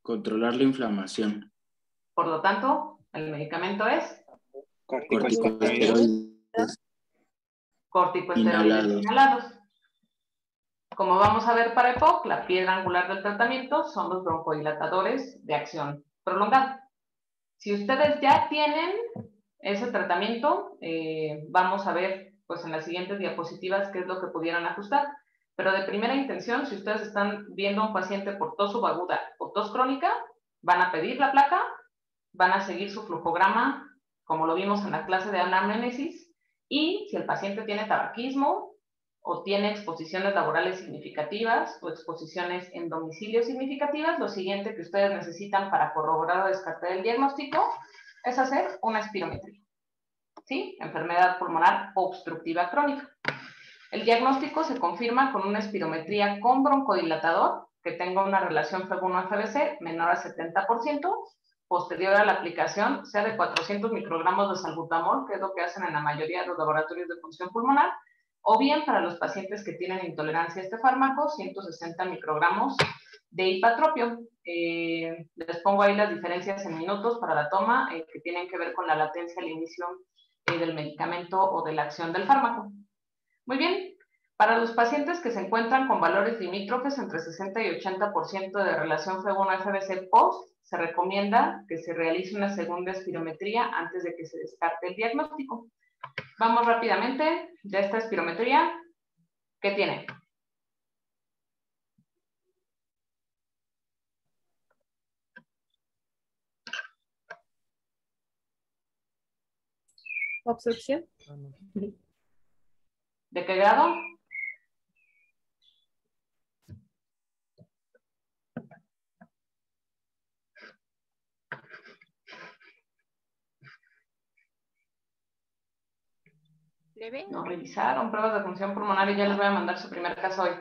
controlar la inflamación. Por lo tanto, el medicamento es Corticosteroides corticosteroides inhalados. Como vamos a ver para EPOC, la piedra angular del tratamiento son los broncodilatadores de acción prolongada. Si ustedes ya tienen ese tratamiento, vamos a ver pues en las siguientes diapositivas qué es lo que pudieran ajustar. Pero de primera intención, si ustedes están viendo a un paciente por tos subaguda o tos crónica, van a pedir la placa, van a seguir su flujograma, como lo vimos en la clase de anamnesis, y si el paciente tiene tabaquismo o tiene exposiciones laborales significativas o exposiciones en domicilio significativas, lo siguiente que ustedes necesitan para corroborar o descartar el diagnóstico es hacer una espirometría. ¿Sí? Enfermedad pulmonar obstructiva crónica. El diagnóstico se confirma con una espirometría con broncodilatador que tenga una relación FeB1-FBC menor a 70%, posterior a la aplicación, sea de 400 microgramos de salbutamol, que es lo que hacen en la mayoría de los laboratorios de función pulmonar, o bien para los pacientes que tienen intolerancia a este fármaco, 160 microgramos de ipatropio. Les pongo ahí las diferencias en minutos para la toma, que tienen que ver con la latencia al inicio del medicamento o de la acción del fármaco. Muy bien, para los pacientes que se encuentran con valores limítrofes entre 60 y 80% de relación FeB1-FBC post, se recomienda que se realice una segunda espirometría antes de que se descarte el diagnóstico. Vamos rápidamente de esta espirometría. ¿Qué tiene? Obstrucción. ¿De qué grado? Leve. No revisaron pruebas de función pulmonar y ya les voy a mandar su primer caso hoy.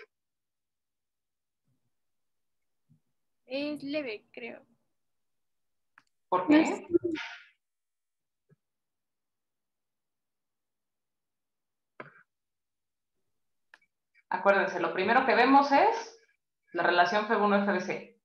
Es leve, creo. ¿Por qué? Acuérdense, lo primero que vemos es la relación FeB1-FBC.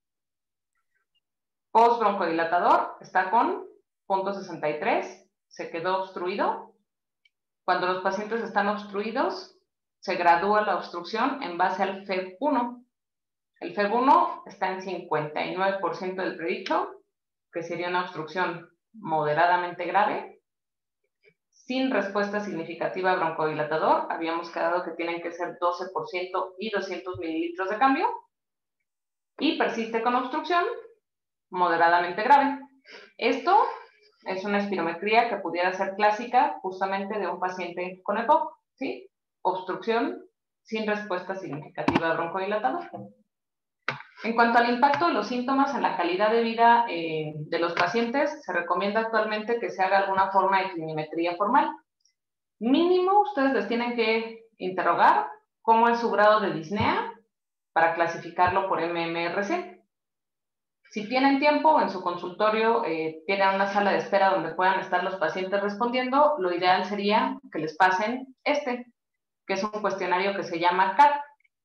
Post-broncodilatador está con 0.63, se quedó obstruido. Cuando los pacientes están obstruidos, se gradúa la obstrucción en base al FeB1. El FeB1 está en 59% del predicho, que sería una obstrucción moderadamente grave. Sin respuesta significativa broncodilatador, habíamos quedado que tienen que ser 12% y 200 mililitros de cambio. Y persiste con obstrucción moderadamente grave. Esto es una espirometría que pudiera ser clásica justamente de un paciente con EPOC, ¿sí? Obstrucción sin respuesta significativa broncodilatador. En cuanto al impacto de los síntomas en la calidad de vida de los pacientes, se recomienda actualmente que se haga alguna forma de clinimetría formal. Mínimo, ustedes les tienen que interrogar cómo es su grado de disnea para clasificarlo por MMRC. Si tienen tiempo, en su consultorio tienen una sala de espera donde puedan estar los pacientes respondiendo, lo ideal sería que les pasen que es un cuestionario que se llama CAT.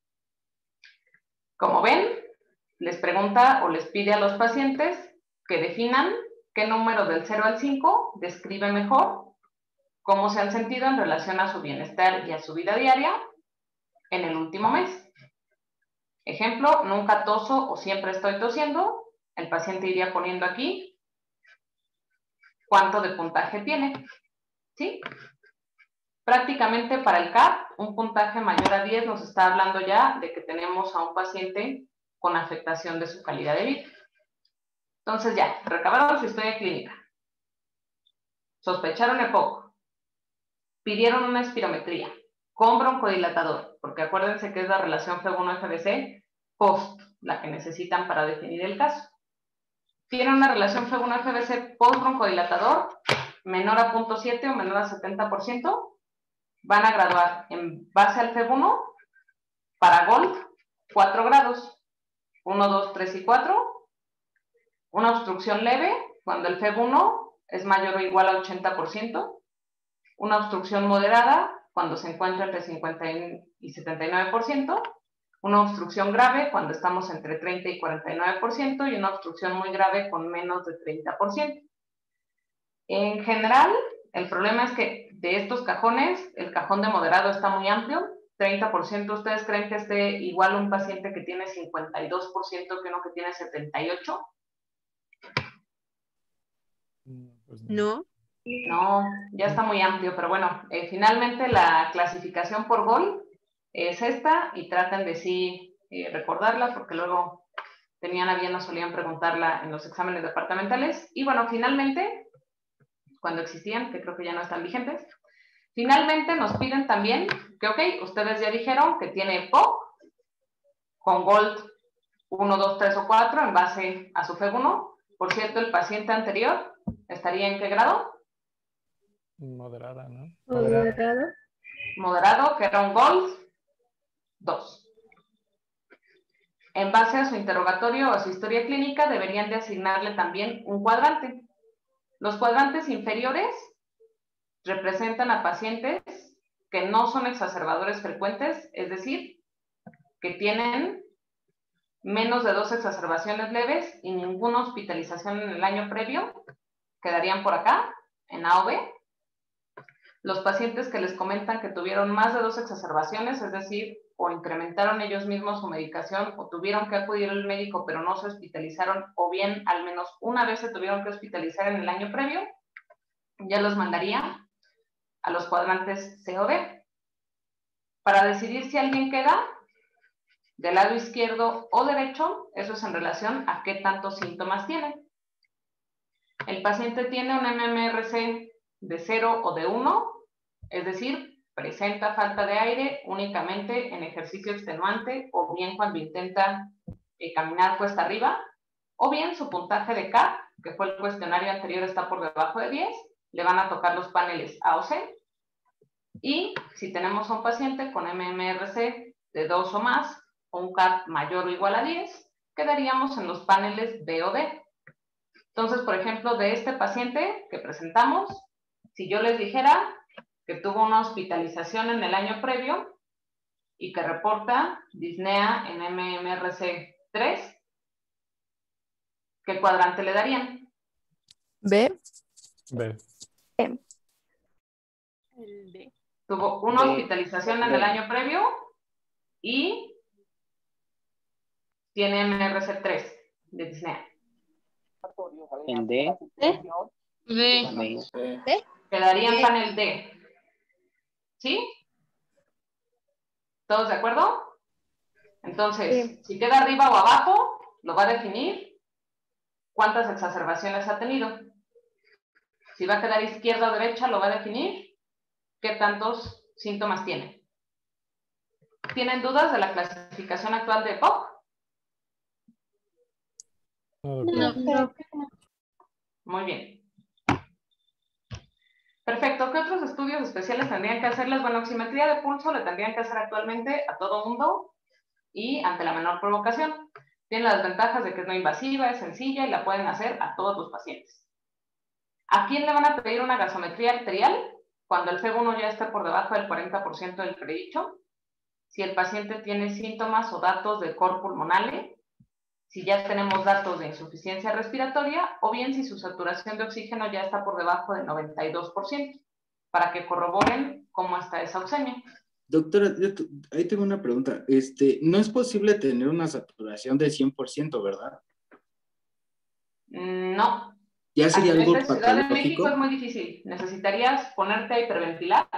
Como ven, les pregunta o les pide a los pacientes que definan qué número del 0 al 5 describe mejor cómo se han sentido en relación a su bienestar y a su vida diaria en el último mes. Ejemplo, nunca toso o siempre estoy tosiendo. El paciente iría poniendo aquí cuánto de puntaje tiene. ¿Sí? Prácticamente para el CAP, un puntaje mayor a 10 nos está hablando ya de que tenemos a un paciente con afectación de su calidad de vida. Entonces ya, recabaron su historia clínica. Sospecharon EPOC. Pidieron una espirometría con broncodilatador, porque acuérdense que es la relación FeB1-FBC post, la que necesitan para definir el caso. Tienen una relación FeB1-FBC post broncodilatador menor a 0.7 o menor a 70%. Van a graduar en base al FeB1 para Gold 4 grados, 1, 2, 3 y 4. Una obstrucción leve cuando el FeB1 es mayor o igual a 80%. Una obstrucción moderada cuando se encuentra entre 50 y 79%. Una obstrucción grave cuando estamos entre 30 y 49% y una obstrucción muy grave con menos de 30%. En general, el problema es que de estos cajones, el cajón de moderado está muy amplio. 30%, ¿ustedes creen que esté igual un paciente que tiene 52% que uno que tiene 78%? Pues No. No, ya está muy amplio, pero bueno, finalmente la clasificación por GOL es esta y traten de sí recordarla porque luego tenían a bien o solían preguntarla en los exámenes departamentales. Y bueno, finalmente, cuando existían, que creo que ya no están vigentes, finalmente nos piden también que, ok, ustedes ya dijeron que tiene POC con GOLD 1, 2, 3 o 4 en base a su FEB1. Por cierto, el paciente anterior estaría ¿en qué grado? moderada, ¿no? Moderado. Moderado, que era un GOLD 2. En base a su interrogatorio o a su historia clínica, deberían de asignarle también un cuadrante. Los cuadrantes inferiores representan a pacientes que no son exacerbadores frecuentes, es decir, que tienen menos de 2 exacerbaciones leves y ninguna hospitalización en el año previo, quedarían por acá, en A o B. Los pacientes que les comentan que tuvieron más de 2 exacerbaciones, es decir, o incrementaron ellos mismos su medicación o tuvieron que acudir al médico pero no se hospitalizaron, o bien al menos una vez se tuvieron que hospitalizar en el año previo, ya los mandaría a los cuadrantes C o D. Para decidir si alguien queda del lado izquierdo o derecho, eso es en relación a qué tantos síntomas tiene. El paciente tiene un MMRC de 0 o de 1, es decir, presenta falta de aire únicamente en ejercicio extenuante o bien cuando intenta caminar cuesta arriba, o bien su puntaje de CAP, que fue el cuestionario anterior, está por debajo de 10, le van a tocar los paneles A o C. Y si tenemos a un paciente con MMRC de 2 o más, o un CAP mayor o igual a 10, quedaríamos en los paneles B o D. Entonces, por ejemplo, de este paciente que presentamos, si yo les dijera que tuvo una hospitalización en el año previo y que reporta disnea en MMRC 3, ¿qué cuadrante le darían? B. B. El D. Tuvo una B. hospitalización en el año previo y tiene MMRC 3 de disnea. En D. D. Quedaría en panel D. ¿Sí? ¿Todos de acuerdo? Entonces, si queda arriba o abajo, lo va a definir cuántas exacerbaciones ha tenido. Si va a quedar izquierda o derecha, lo va a definir qué tantos síntomas tiene. ¿Tienen dudas de la clasificación actual de POC? No. Muy bien. Perfecto. ¿Qué otros estudios especiales tendrían que hacerles? Bueno, oximetría de pulso le tendrían que hacer actualmente a todo mundo y ante la menor provocación. Tiene las ventajas de que es no invasiva, es sencilla y la pueden hacer a todos los pacientes. ¿A quién le van a pedir una gasometría arterial? Cuando el FEB1 ya esté por debajo del 40% del predicho. Si el paciente tiene síntomas o datos de cor pulmonale, si ya tenemos datos de insuficiencia respiratoria, o bien si su saturación de oxígeno ya está por debajo del 92%, para que corroboren cómo está esa oxemia. Doctora, ahí tengo una pregunta. No es posible tener una saturación de 100%, ¿verdad? No. ¿Ya sería algo En Ciudad de México patológico? es muy difícil. Necesitarías ponerte a hiperventilar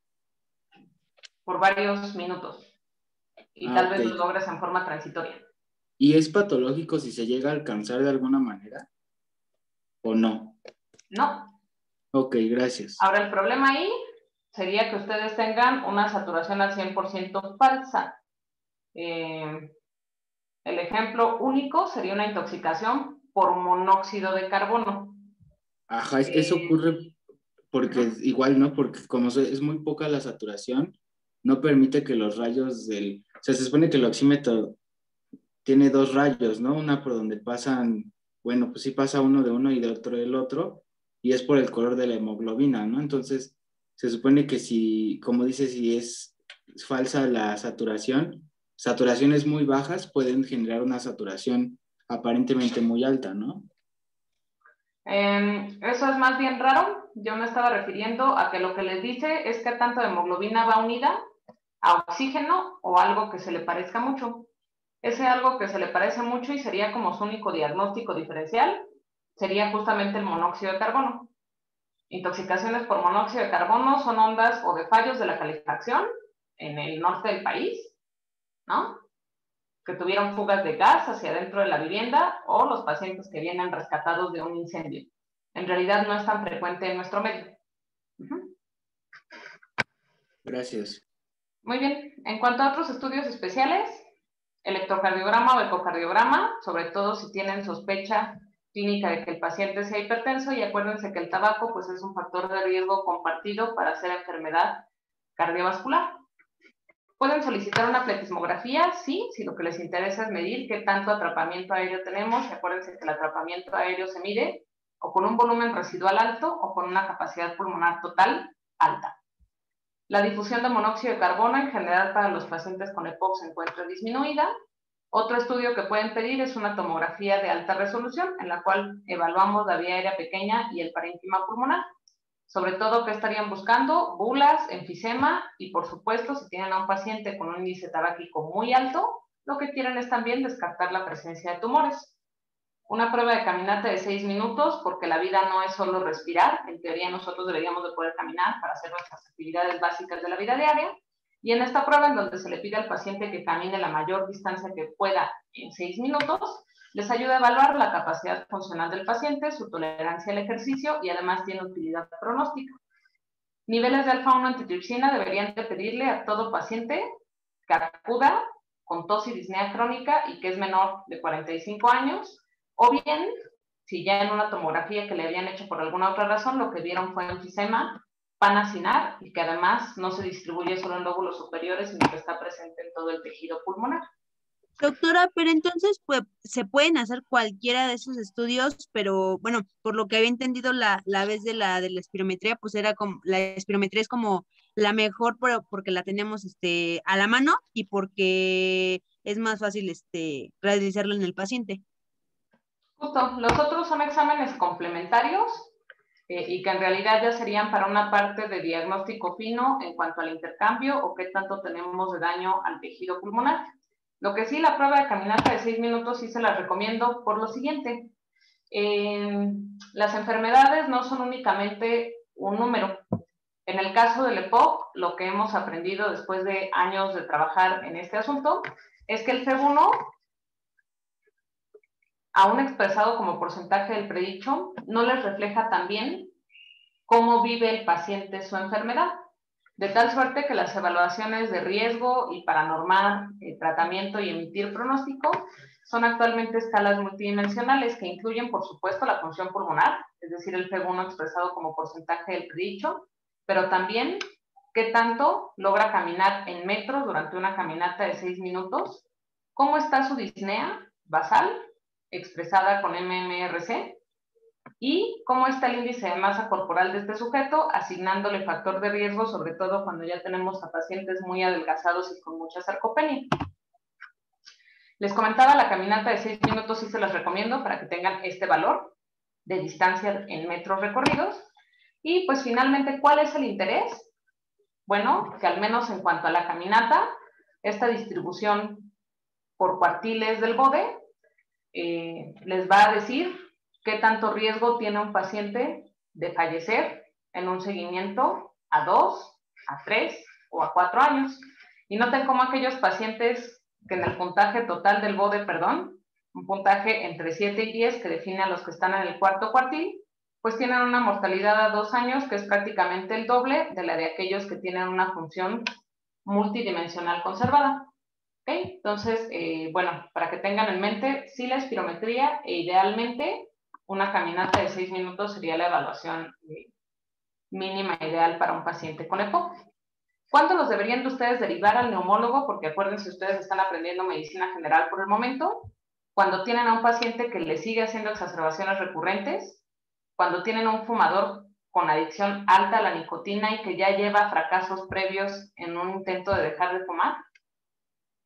por varios minutos. Y tal vez lo logres en forma transitoria. ¿Y es patológico si se llega a alcanzar de alguna manera? ¿O no? No. Ok, gracias. Ahora, el problema ahí sería que ustedes tengan una saturación al 100% falsa. El ejemplo único sería una intoxicación por monóxido de carbono. Ajá, es que eso ocurre porque igual, ¿no? Porque como es muy poca la saturación, no permite que los rayos del... O sea, se supone que el oxímetro tiene 2 rayos, ¿no? Una por donde pasan, bueno, pues sí pasa uno de uno y de otro del otro, y es por el color de la hemoglobina, ¿no? Entonces, se supone que si, como dice, si es falsa la saturación, saturaciones muy bajas pueden generar una saturación aparentemente muy alta, ¿no? Eso es más bien raro. Yo me estaba refiriendo a que lo que les dice es que tanto hemoglobina va unida a oxígeno o algo que se le parezca mucho. Ese algo que se le parece mucho y sería como su único diagnóstico diferencial sería justamente el monóxido de carbono. Intoxicaciones por monóxido de carbono son ondas o de fallos de la calefacción en el norte del país, ¿no? Que tuvieron fugas de gas hacia adentro de la vivienda o los pacientes que vienen rescatados de un incendio. En realidad no es tan frecuente en nuestro medio. Gracias. Muy bien. En cuanto a otros estudios especiales, electrocardiograma o ecocardiograma, sobre todo si tienen sospecha clínica de que el paciente sea hipertenso, y acuérdense que el tabaco pues, es un factor de riesgo compartido para hacer enfermedad cardiovascular. Pueden solicitar una pletismografía, sí, si lo que les interesa es medir qué tanto atrapamiento aéreo tenemos. Y acuérdense que el atrapamiento aéreo se mide o con un volumen residual alto o con una capacidad pulmonar total alta. La difusión de monóxido de carbono en general para los pacientes con EPOC se encuentra disminuida. Otro estudio que pueden pedir es una tomografía de alta resolución en la cual evaluamos la vía aérea pequeña y el parénquima pulmonar. Sobre todo, ¿qué estarían buscando? Bulas, enfisema y, por supuesto, si tienen a un paciente con un índice tabáquico muy alto, lo que quieren es también descartar la presencia de tumores. Una prueba de caminata de 6 minutos, porque la vida no es solo respirar. En teoría, nosotros deberíamos de poder caminar para hacer nuestras actividades básicas de la vida diaria. Y en esta prueba, en donde se le pide al paciente que camine la mayor distancia que pueda en 6 minutos, les ayuda a evaluar la capacidad funcional del paciente, su tolerancia al ejercicio y además tiene utilidad pronóstica. Niveles de alfa-1 antitripsina deberían de pedirle a todo paciente que acuda con tos y disnea crónica y que es menor de 45 años, o bien, si ya en una tomografía que le habían hecho por alguna otra razón, lo que vieron fue enfisema panacinar y que además no se distribuye solo en lóbulos superiores, sino que está presente en todo el tejido pulmonar. Doctora, pero entonces pues, se pueden hacer cualquiera de esos estudios, pero bueno, por lo que había entendido la vez de la espirometría, pues era como, la espirometría es como la mejor porque la tenemos a la mano y porque es más fácil realizarlo en el paciente. Justo, los otros son exámenes complementarios y que en realidad ya serían para una parte de diagnóstico fino en cuanto al intercambio o qué tanto tenemos de daño al tejido pulmonar. Lo que sí, la prueba de caminata de 6 minutos sí se la recomiendo por lo siguiente. Las enfermedades no son únicamente un número. En el caso del EPOC, lo que hemos aprendido después de años de trabajar en este asunto es que el FEV1, aún expresado como porcentaje del predicho, no les refleja también cómo vive el paciente su enfermedad. De tal suerte que las evaluaciones de riesgo y para normar tratamiento y emitir pronóstico son actualmente escalas multidimensionales que incluyen, por supuesto, la función pulmonar, es decir, el FEV1 expresado como porcentaje del predicho, pero también qué tanto logra caminar en metros durante una caminata de 6 minutos, cómo está su disnea basal, expresada con MMRC, y cómo está el índice de masa corporal de este sujeto, asignándole factor de riesgo, sobre todo cuando ya tenemos a pacientes muy adelgazados y con mucha sarcopenia. Les comentaba, la caminata de 6 minutos sí se las recomiendo para que tengan este valor de distancia en metros recorridos. Y pues finalmente, ¿cuál es el interés? Bueno, que al menos en cuanto a la caminata, esta distribución por cuartiles del bode les va a decir qué tanto riesgo tiene un paciente de fallecer en un seguimiento a 2, a 3 o a 4 años. Y noten cómo aquellos pacientes que en el puntaje total del bode, un puntaje entre 7 y 10 que define a los que están en el cuarto cuartil, pues tienen una mortalidad a 2 años que es prácticamente el doble de la de aquellos que tienen una función multidimensional conservada. ¿Okay? Entonces, bueno, para que tengan en mente, sí la espirometría e idealmente una caminata de 6 minutos sería la evaluación mínima ideal para un paciente con EPOC. ¿Cuándo los deberían de ustedes derivar al neumólogo? Porque acuérdense, ustedes están aprendiendo medicina general por el momento. Cuando tienen a un paciente que le sigue haciendo exacerbaciones recurrentes, cuando tienen a un fumador con adicción alta a la nicotina y que ya lleva fracasos previos en un intento de dejar de fumar,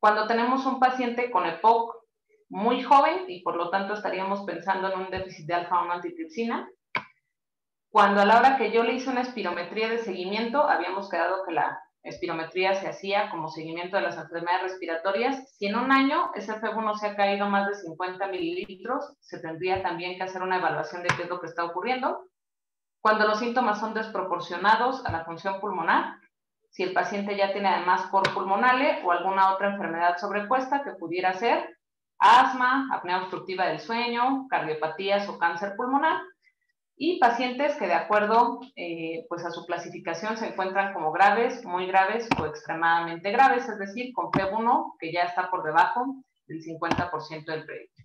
Cuando tenemos un paciente con EPOC muy joven y por lo tanto estaríamos pensando en un déficit de alfa-1 antitripsina. Cuando a la hora que yo le hice una espirometría de seguimiento, habíamos quedado que la espirometría se hacía como seguimiento de las enfermedades respiratorias. Si en un año ese F1 se ha caído más de 50 mililitros, se tendría también que hacer una evaluación de qué es lo que está ocurriendo. Cuando los síntomas son desproporcionados a la función pulmonar, si el paciente ya tiene además cor pulmonale o alguna otra enfermedad sobrepuesta que pudiera ser asma, apnea obstructiva del sueño, cardiopatías o cáncer pulmonar, y pacientes que de acuerdo pues a su clasificación se encuentran como graves, muy graves o extremadamente graves, es decir, con P1 que ya está por debajo del 50% del predicto.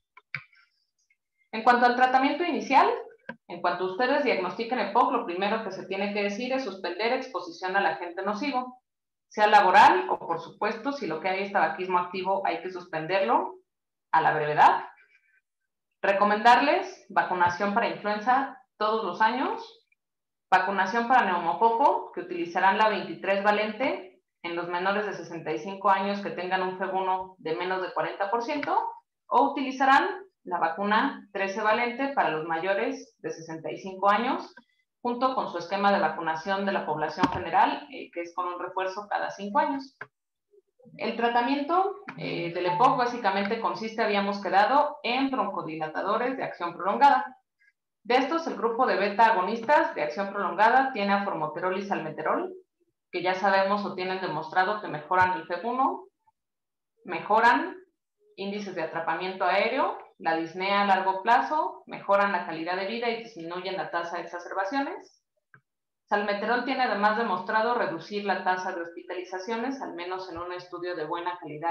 En cuanto al tratamiento inicial, en cuanto ustedes diagnostiquen EPOC, lo primero que se tiene que decir es suspender exposición al agente nocivo, sea laboral o, por supuesto, si lo que hay es tabaquismo activo, hay que suspenderlo a la brevedad. Recomendarles vacunación para influenza todos los años, vacunación para neumococo, que utilizarán la 23 valente en los menores de 65 años que tengan un F1 de menos de 40%, o utilizarán la vacuna 13 valente para los mayores de 65 años, junto con su esquema de vacunación de la población general, que es con un refuerzo cada 5 años. El tratamiento del EPOC básicamente consiste, habíamos quedado, en broncodilatadores de acción prolongada. De estos, el grupo de beta agonistas de acción prolongada tiene a formoterol y salmeterol, que ya sabemos o tienen demostrado que mejoran el F1, mejoran índices de atrapamiento aéreo, la disnea a largo plazo, mejoran la calidad de vida y disminuyen la tasa de exacerbaciones. Salmeterol tiene además demostrado reducir la tasa de hospitalizaciones, al menos en un estudio de buena calidad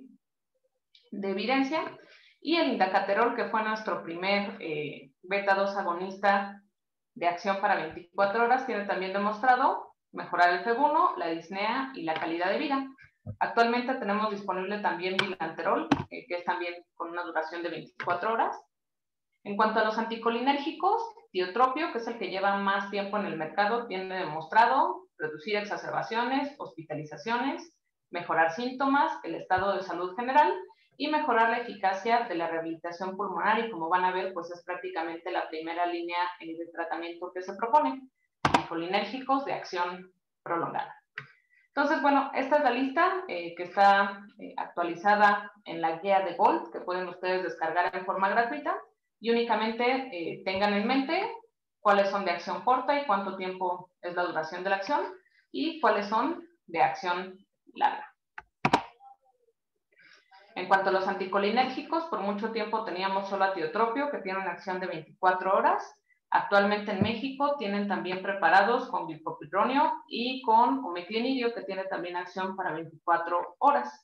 de evidencia. Y el indacaterol, que fue nuestro primer beta-2 agonista de acción para 24 horas, tiene también demostrado mejorar el F1, la disnea y la calidad de vida. Actualmente tenemos disponible también bilanterol, que es también con una duración de 24 horas. En cuanto a los anticolinérgicos, tiotropio, que es el que lleva más tiempo en el mercado, tiene demostrado reducir exacerbaciones, hospitalizaciones, mejorar síntomas, el estado de salud general y mejorar la eficacia de la rehabilitación pulmonar, y como van a ver, pues es prácticamente la primera línea de tratamiento que se propone, anticolinérgicos de acción prolongada. Entonces, bueno, esta es la lista que está actualizada en la guía de GOLD, que pueden ustedes descargar en forma gratuita, y únicamente tengan en mente cuáles son de acción corta y cuánto tiempo es la duración de la acción, y cuáles son de acción larga. En cuanto a los anticolinérgicos, por mucho tiempo teníamos solo a tiotropio, que tiene una acción de 24 horas. Actualmente en México tienen también preparados con glipopirronio y con omeclinidio, que tiene también acción para 24 horas.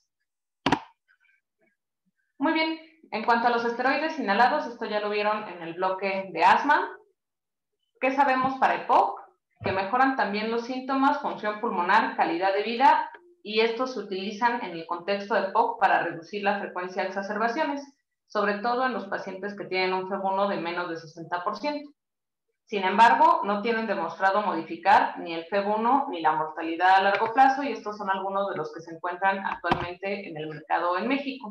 Muy bien, en cuanto a los esteroides inhalados, esto ya lo vieron en el bloque de asma. ¿Qué sabemos para EPOC? Que mejoran también los síntomas, función pulmonar, calidad de vida, y estos se utilizan en el contexto de EPOC para reducir la frecuencia de exacerbaciones, sobre todo en los pacientes que tienen un F1 de menos de 60%. Sin embargo, no tienen demostrado modificar ni el F1 ni la mortalidad a largo plazo, y estos son algunos de los que se encuentran actualmente en el mercado en México.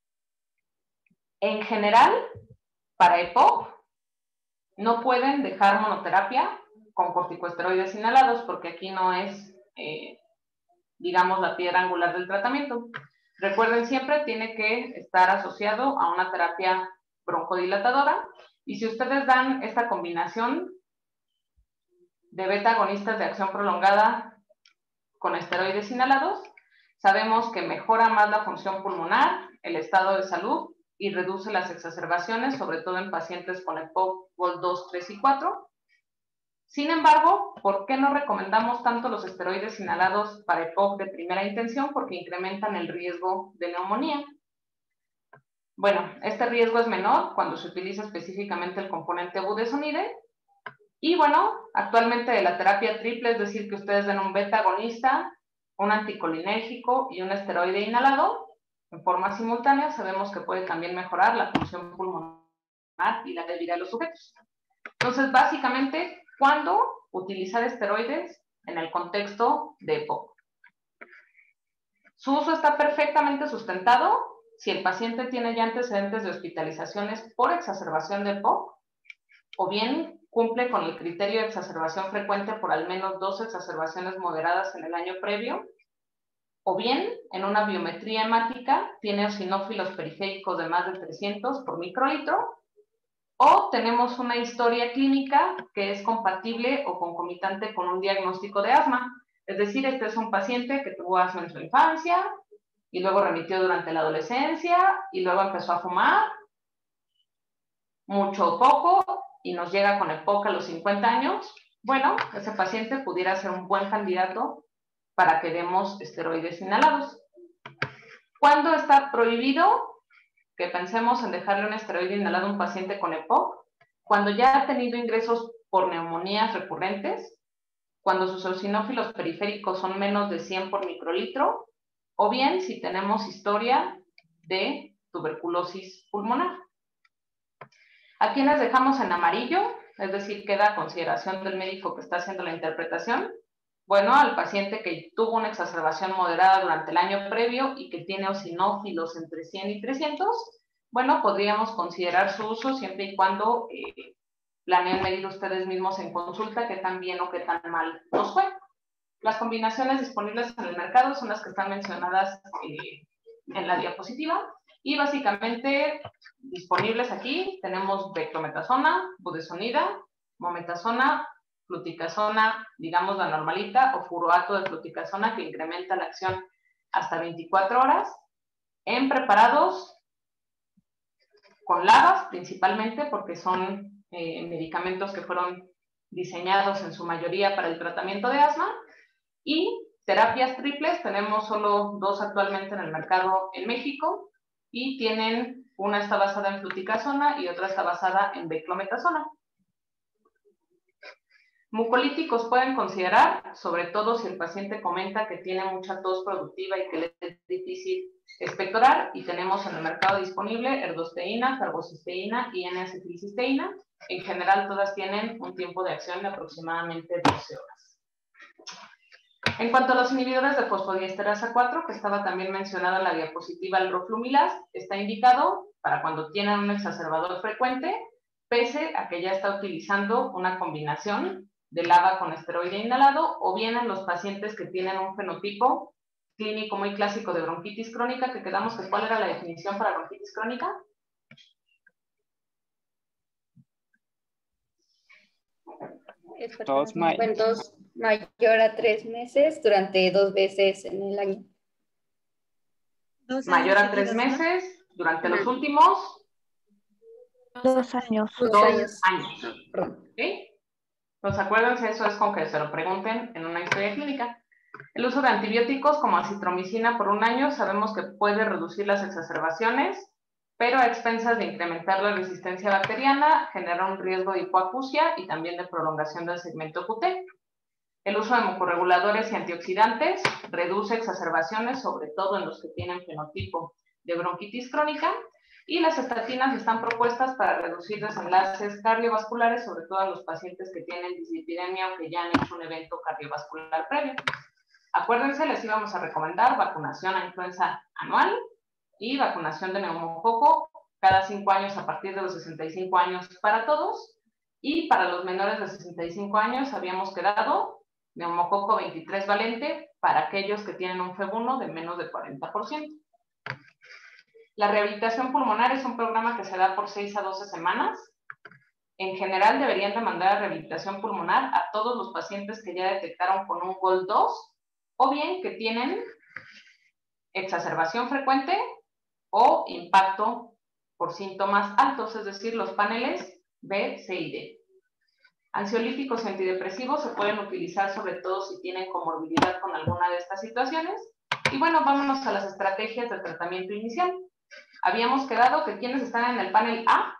En general, para EPOC, no pueden dejar monoterapia con corticosteroides inhalados, porque aquí no es, digamos, la piedra angular del tratamiento. Recuerden siempre, tiene que estar asociado a una terapia broncodilatadora, y si ustedes dan esta combinación de beta agonistas de acción prolongada con esteroides inhalados, sabemos que mejora más la función pulmonar, el estado de salud, y reduce las exacerbaciones, sobre todo en pacientes con EPOC GOLD 2, 3 y 4. Sin embargo, ¿por qué no recomendamos tanto los esteroides inhalados para EPOC de primera intención? Porque incrementan el riesgo de neumonía. Bueno, este riesgo es menor cuando se utiliza específicamente el componente budesonide. Y bueno, actualmente de la terapia triple, es decir, que ustedes den un beta agonista, un anticolinérgico y un esteroide inhalado, en forma simultánea, sabemos que puede también mejorar la función pulmonar y la calidad de los sujetos. Entonces, básicamente, ¿cuándo utilizar esteroides en el contexto de EPOC? Su uso está perfectamente sustentado si el paciente tiene ya antecedentes de hospitalizaciones por exacerbación de EPOC, o bien cumple con el criterio de exacerbación frecuente por al menos 2 exacerbaciones moderadas en el año previo, o bien en una biometría hemática tiene eosinófilos periféricos de más de 300 por microlitro, o tenemos una historia clínica que es compatible o concomitante con un diagnóstico de asma. Es decir, este es un paciente que tuvo asma en su infancia y luego remitió durante la adolescencia y luego empezó a fumar, mucho o poco, y nos llega con EPOC a los 50 años. Bueno, ese paciente pudiera ser un buen candidato para que demos esteroides inhalados. ¿Cuándo está prohibido que pensemos en dejarle un esteroide inhalado a un paciente con EPOC? Cuando ya ha tenido ingresos por neumonías recurrentes, cuando sus eosinófilos periféricos son menos de 100 por microlitro, o bien si tenemos historia de tuberculosis pulmonar. ¿A quiénes dejamos en amarillo? Es decir, queda a consideración del médico que está haciendo la interpretación. Bueno, al paciente que tuvo una exacerbación moderada durante el año previo y que tiene eosinófilos entre 100 y 300, bueno, podríamos considerar su uso siempre y cuando planeen medir ustedes mismos en consulta qué tan bien o qué tan mal nos fue. Las combinaciones disponibles en el mercado son las que están mencionadas en la diapositiva, y básicamente disponibles aquí tenemos beclometasona, budesonida, mometasona, fluticasona, digamos la normalita, o furoato de fluticasona, que incrementa la acción hasta 24 horas, en preparados con lavas principalmente, porque son medicamentos que fueron diseñados en su mayoría para el tratamiento de asma. Y terapias triples, tenemos solo 2 actualmente en el mercado en México, y tienen, una está basada en fluticasona y otra está basada en beclometasona. Mucolíticos pueden considerar, sobre todo si el paciente comenta que tiene mucha tos productiva y que le es difícil expectorar, y tenemos en el mercado disponible ergosteína, carbocisteína y N-acetilcisteína. En general todas tienen un tiempo de acción de aproximadamente 12 horas. En cuanto a los inhibidores de fosfodiesterasa 4, que estaba también mencionada en la diapositiva, el roflumilast está indicado para cuando tienen un exacerbador frecuente, pese a que ya está utilizando una combinación de LABA con esteroide inhalado, o bien en los pacientes que tienen un fenotipo clínico muy clásico de bronquitis crónica, que quedamos que ¿cuál era la definición para bronquitis crónica? Tos mayor. Tos mayor a 3 meses durante 2 veces en el año. Mayor a 3 meses durante los últimos 2 años. 2 años. ¿Okay? Entonces acuérdense, eso es con que se lo pregunten en una historia clínica. El uso de antibióticos como acitromicina por 1 año sabemos que puede reducir las exacerbaciones, pero a expensas de incrementar la resistencia bacteriana, genera un riesgo de hipoacusia y también de prolongación del segmento QT. El uso de mucorreguladores y antioxidantes reduce exacerbaciones, sobre todo en los que tienen fenotipo de bronquitis crónica, y las estatinas están propuestas para reducir desenlaces cardiovasculares, sobre todo en los pacientes que tienen dislipidemia o que ya han hecho un evento cardiovascular previo. Acuérdense, les íbamos a recomendar vacunación a influenza anual y vacunación de neumococo cada 5 años a partir de los 65 años para todos, y para los menores de 65 años habíamos quedado neumococo 23 valente para aquellos que tienen un FEV1 de menos de 40%. La rehabilitación pulmonar es un programa que se da por 6 a 12 semanas. En general deberían de mandar a rehabilitación pulmonar a todos los pacientes que ya detectaron con un GOL2, o bien que tienen exacerbación frecuente o impacto por síntomas altos, es decir, los paneles B, C y D. Ansiolíticos y antidepresivos se pueden utilizar sobre todo si tienen comorbilidad con alguna de estas situaciones. Y bueno, vámonos a las estrategias de tratamiento inicial. Habíamos quedado que quienes están en el panel A.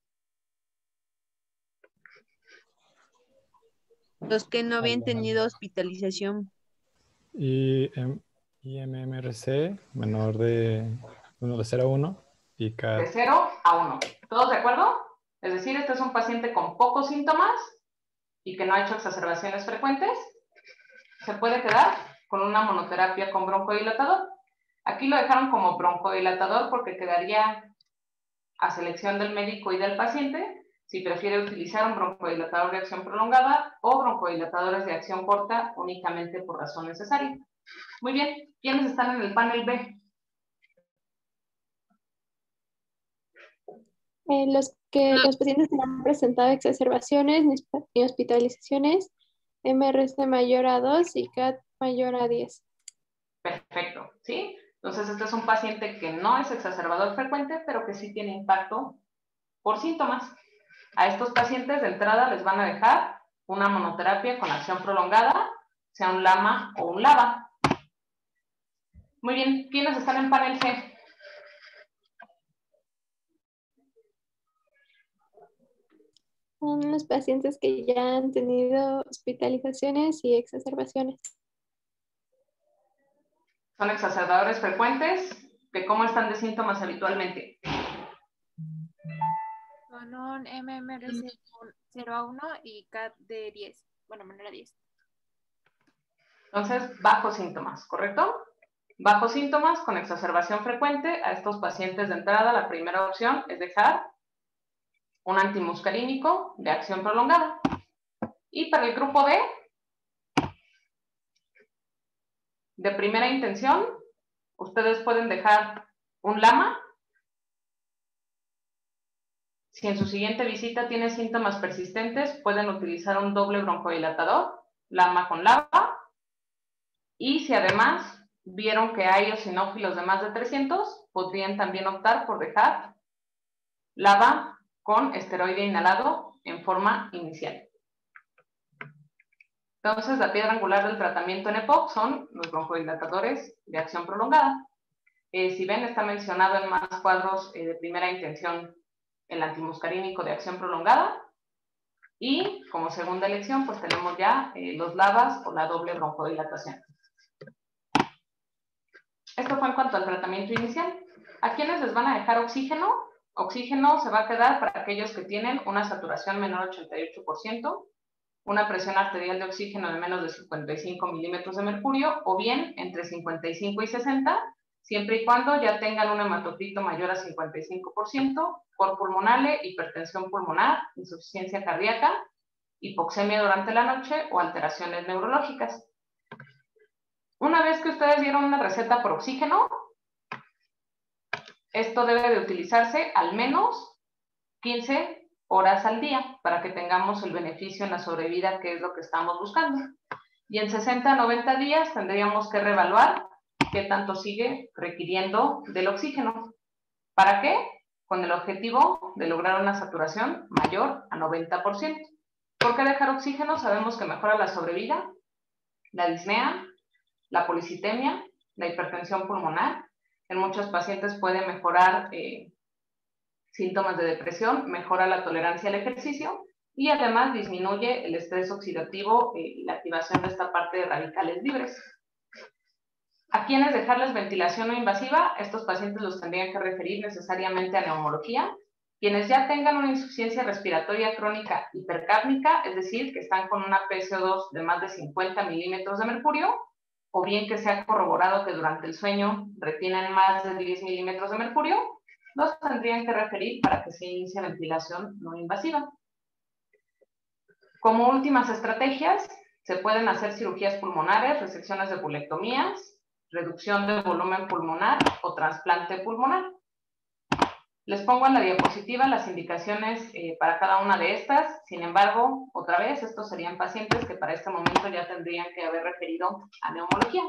Los que no habían tenido hospitalización. Y IMMRC menor de 1 de 0 a 1 y CAT. De 0 a 1. ¿Todos de acuerdo? Es decir, este es un paciente con pocos síntomas y que no ha hecho exacerbaciones frecuentes. Se puede quedar con una monoterapia con broncodilatador. Aquí lo dejaron como broncodilatador porque quedaría a selección del médico y del paciente si prefiere utilizar un broncodilatador de acción prolongada o broncodilatadores de acción corta únicamente por razón necesaria. Muy bien, ¿quiénes están en el panel B? Los pacientes que han presentado exacerbaciones ni hospitalizaciones, MRC mayor a 2 y CAT mayor a 10. Perfecto, ¿sí? Entonces, este es un paciente que no es exacerbador frecuente, pero que sí tiene impacto por síntomas. A estos pacientes de entrada les van a dejar una monoterapia con acción prolongada, sea un LAMA o un LABA. Muy bien, ¿quiénes están en panel C? Son los pacientes que ya han tenido hospitalizaciones y exacerbaciones. Son exacerbadores frecuentes, que ¿cómo están de síntomas habitualmente? Con un MMRC 0 a 1 y CAT de 10. Bueno, menor a 10. Entonces, bajos síntomas, ¿correcto? Bajos síntomas con exacerbación frecuente. A estos pacientes de entrada, la primera opción es dejar un antimuscarínico de acción prolongada. Y para el grupo D, de primera intención, ustedes pueden dejar un LAMA. Si en su siguiente visita tiene síntomas persistentes, pueden utilizar un doble broncodilatador, LAMA con LABA. Y si además vieron que hay eosinófilos de más de 300, podrían también optar por dejar LABA con esteroide inhalado en forma inicial. Entonces, la piedra angular del tratamiento en EPOC son los broncodilatadores de acción prolongada. Si ven, está mencionado en más cuadros de primera intención el antimuscarínico de acción prolongada. Y como segunda elección, pues tenemos ya los LABAs o la doble broncodilatación. Esto fue en cuanto al tratamiento inicial. ¿A quiénes les van a dejar oxígeno? Oxígeno se va a quedar para aquellos que tienen una saturación menor al 88%, una presión arterial de oxígeno de menos de 55 milímetros de mercurio, o bien entre 55 y 60, siempre y cuando ya tengan un hematocrito mayor a 55%, cor pulmonale, hipertensión pulmonar, insuficiencia cardíaca, hipoxemia durante la noche o alteraciones neurológicas. Una vez que ustedes dieron una receta por oxígeno, esto debe de utilizarse al menos 15 horas al día para que tengamos el beneficio en la sobrevida, que es lo que estamos buscando. Y en 60 a 90 días tendríamos que reevaluar qué tanto sigue requiriendo del oxígeno. ¿Para qué? Con el objetivo de lograr una saturación mayor a 90%. ¿Por qué dejar oxígeno? Sabemos que mejora la sobrevida, la disnea, la policitemia, la hipertensión pulmonar. En muchos pacientes puede mejorar síntomas de depresión, mejora la tolerancia al ejercicio y además disminuye el estrés oxidativo y la activación de esta parte de radicales libres. ¿A quiénes dejarles ventilación no invasiva? Estos pacientes los tendrían que referir necesariamente a neumología. Quienes ya tengan una insuficiencia respiratoria crónica hipercápnica, es decir, que están con una PCO2 de más de 50 milímetros de mercurio, o bien que se ha corroborado que durante el sueño retienen más de 10 milímetros de mercurio, los tendrían que referir para que se inicie ventilación no invasiva. Como últimas estrategias, se pueden hacer cirugías pulmonares, resecciones de pulectomías, reducción de volumen pulmonar o trasplante pulmonar. Les pongo en la diapositiva las indicaciones para cada una de estas. Sin embargo, otra vez, estos serían pacientes que para este momento ya tendrían que haber referido a neumología.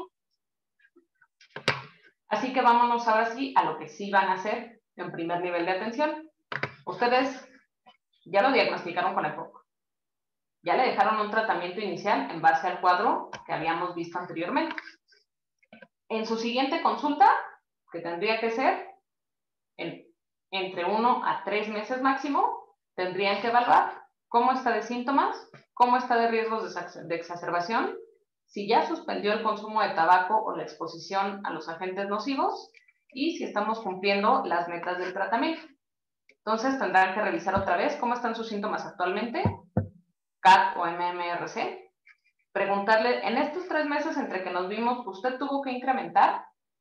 Así que vámonos ahora sí a lo que sí van a hacer en primer nivel de atención. Ustedes ya lo diagnosticaron con EPOC. Ya le dejaron un tratamiento inicial en base al cuadro que habíamos visto anteriormente. En su siguiente consulta, que tendría que ser entre 1 a 3 meses máximo, tendrían que evaluar cómo está de síntomas, cómo está de riesgos de exacerbación, si ya suspendió el consumo de tabaco o la exposición a los agentes nocivos y si estamos cumpliendo las metas del tratamiento. Entonces tendrán que revisar otra vez cómo están sus síntomas actualmente, CAT o MMRC, preguntarle, en estos 3 meses entre que nos vimos, ¿usted tuvo que incrementar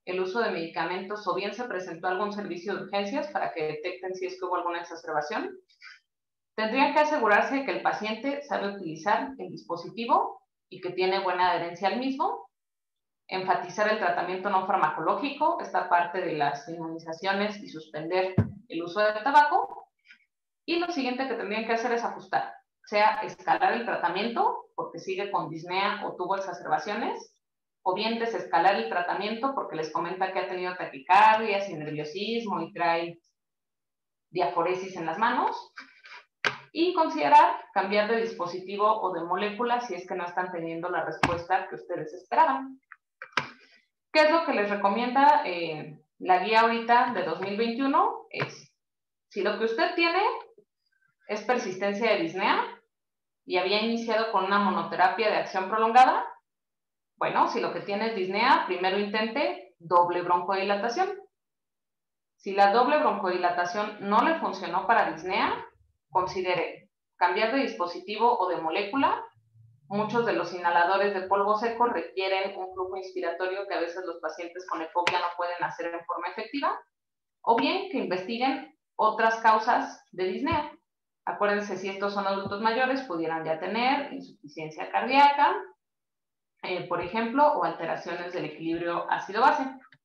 el uso de medicamentos o bien se presentó algún servicio de urgencias para que detecten si es que hubo alguna exacerbación. Tendrían que asegurarse de que el paciente sabe utilizar el dispositivo y que tiene buena adherencia al mismo. Enfatizar el tratamiento no farmacológico, esta parte de las inmunizaciones y suspender el uso del tabaco. Y lo siguiente que tendrían que hacer es ajustar, sea escalar el tratamiento porque sigue con disnea o tuvo exacerbaciones, o bien desescalar el tratamiento porque les comenta que ha tenido taquicardias y nerviosismo y trae diaforesis en las manos, y considerar cambiar de dispositivo o de molécula si es que no están teniendo la respuesta que ustedes esperaban. ¿Qué es lo que les recomienda la guía ahorita de 2021? Es, si lo que usted tiene es persistencia de disnea y había iniciado con una monoterapia de acción prolongada, bueno, si lo que tiene es disnea, primero intente doble broncodilatación. Si la doble broncodilatación no le funcionó para disnea, considere cambiar de dispositivo o de molécula. Muchos de los inhaladores de polvo seco requieren un flujo inspiratorio que a veces los pacientes con EPOC ya no pueden hacer en forma efectiva, o bien que investiguen otras causas de disnea. Acuérdense, si estos son adultos mayores, pudieran ya tener insuficiencia cardíaca, por ejemplo, o alteraciones del equilibrio ácido-base.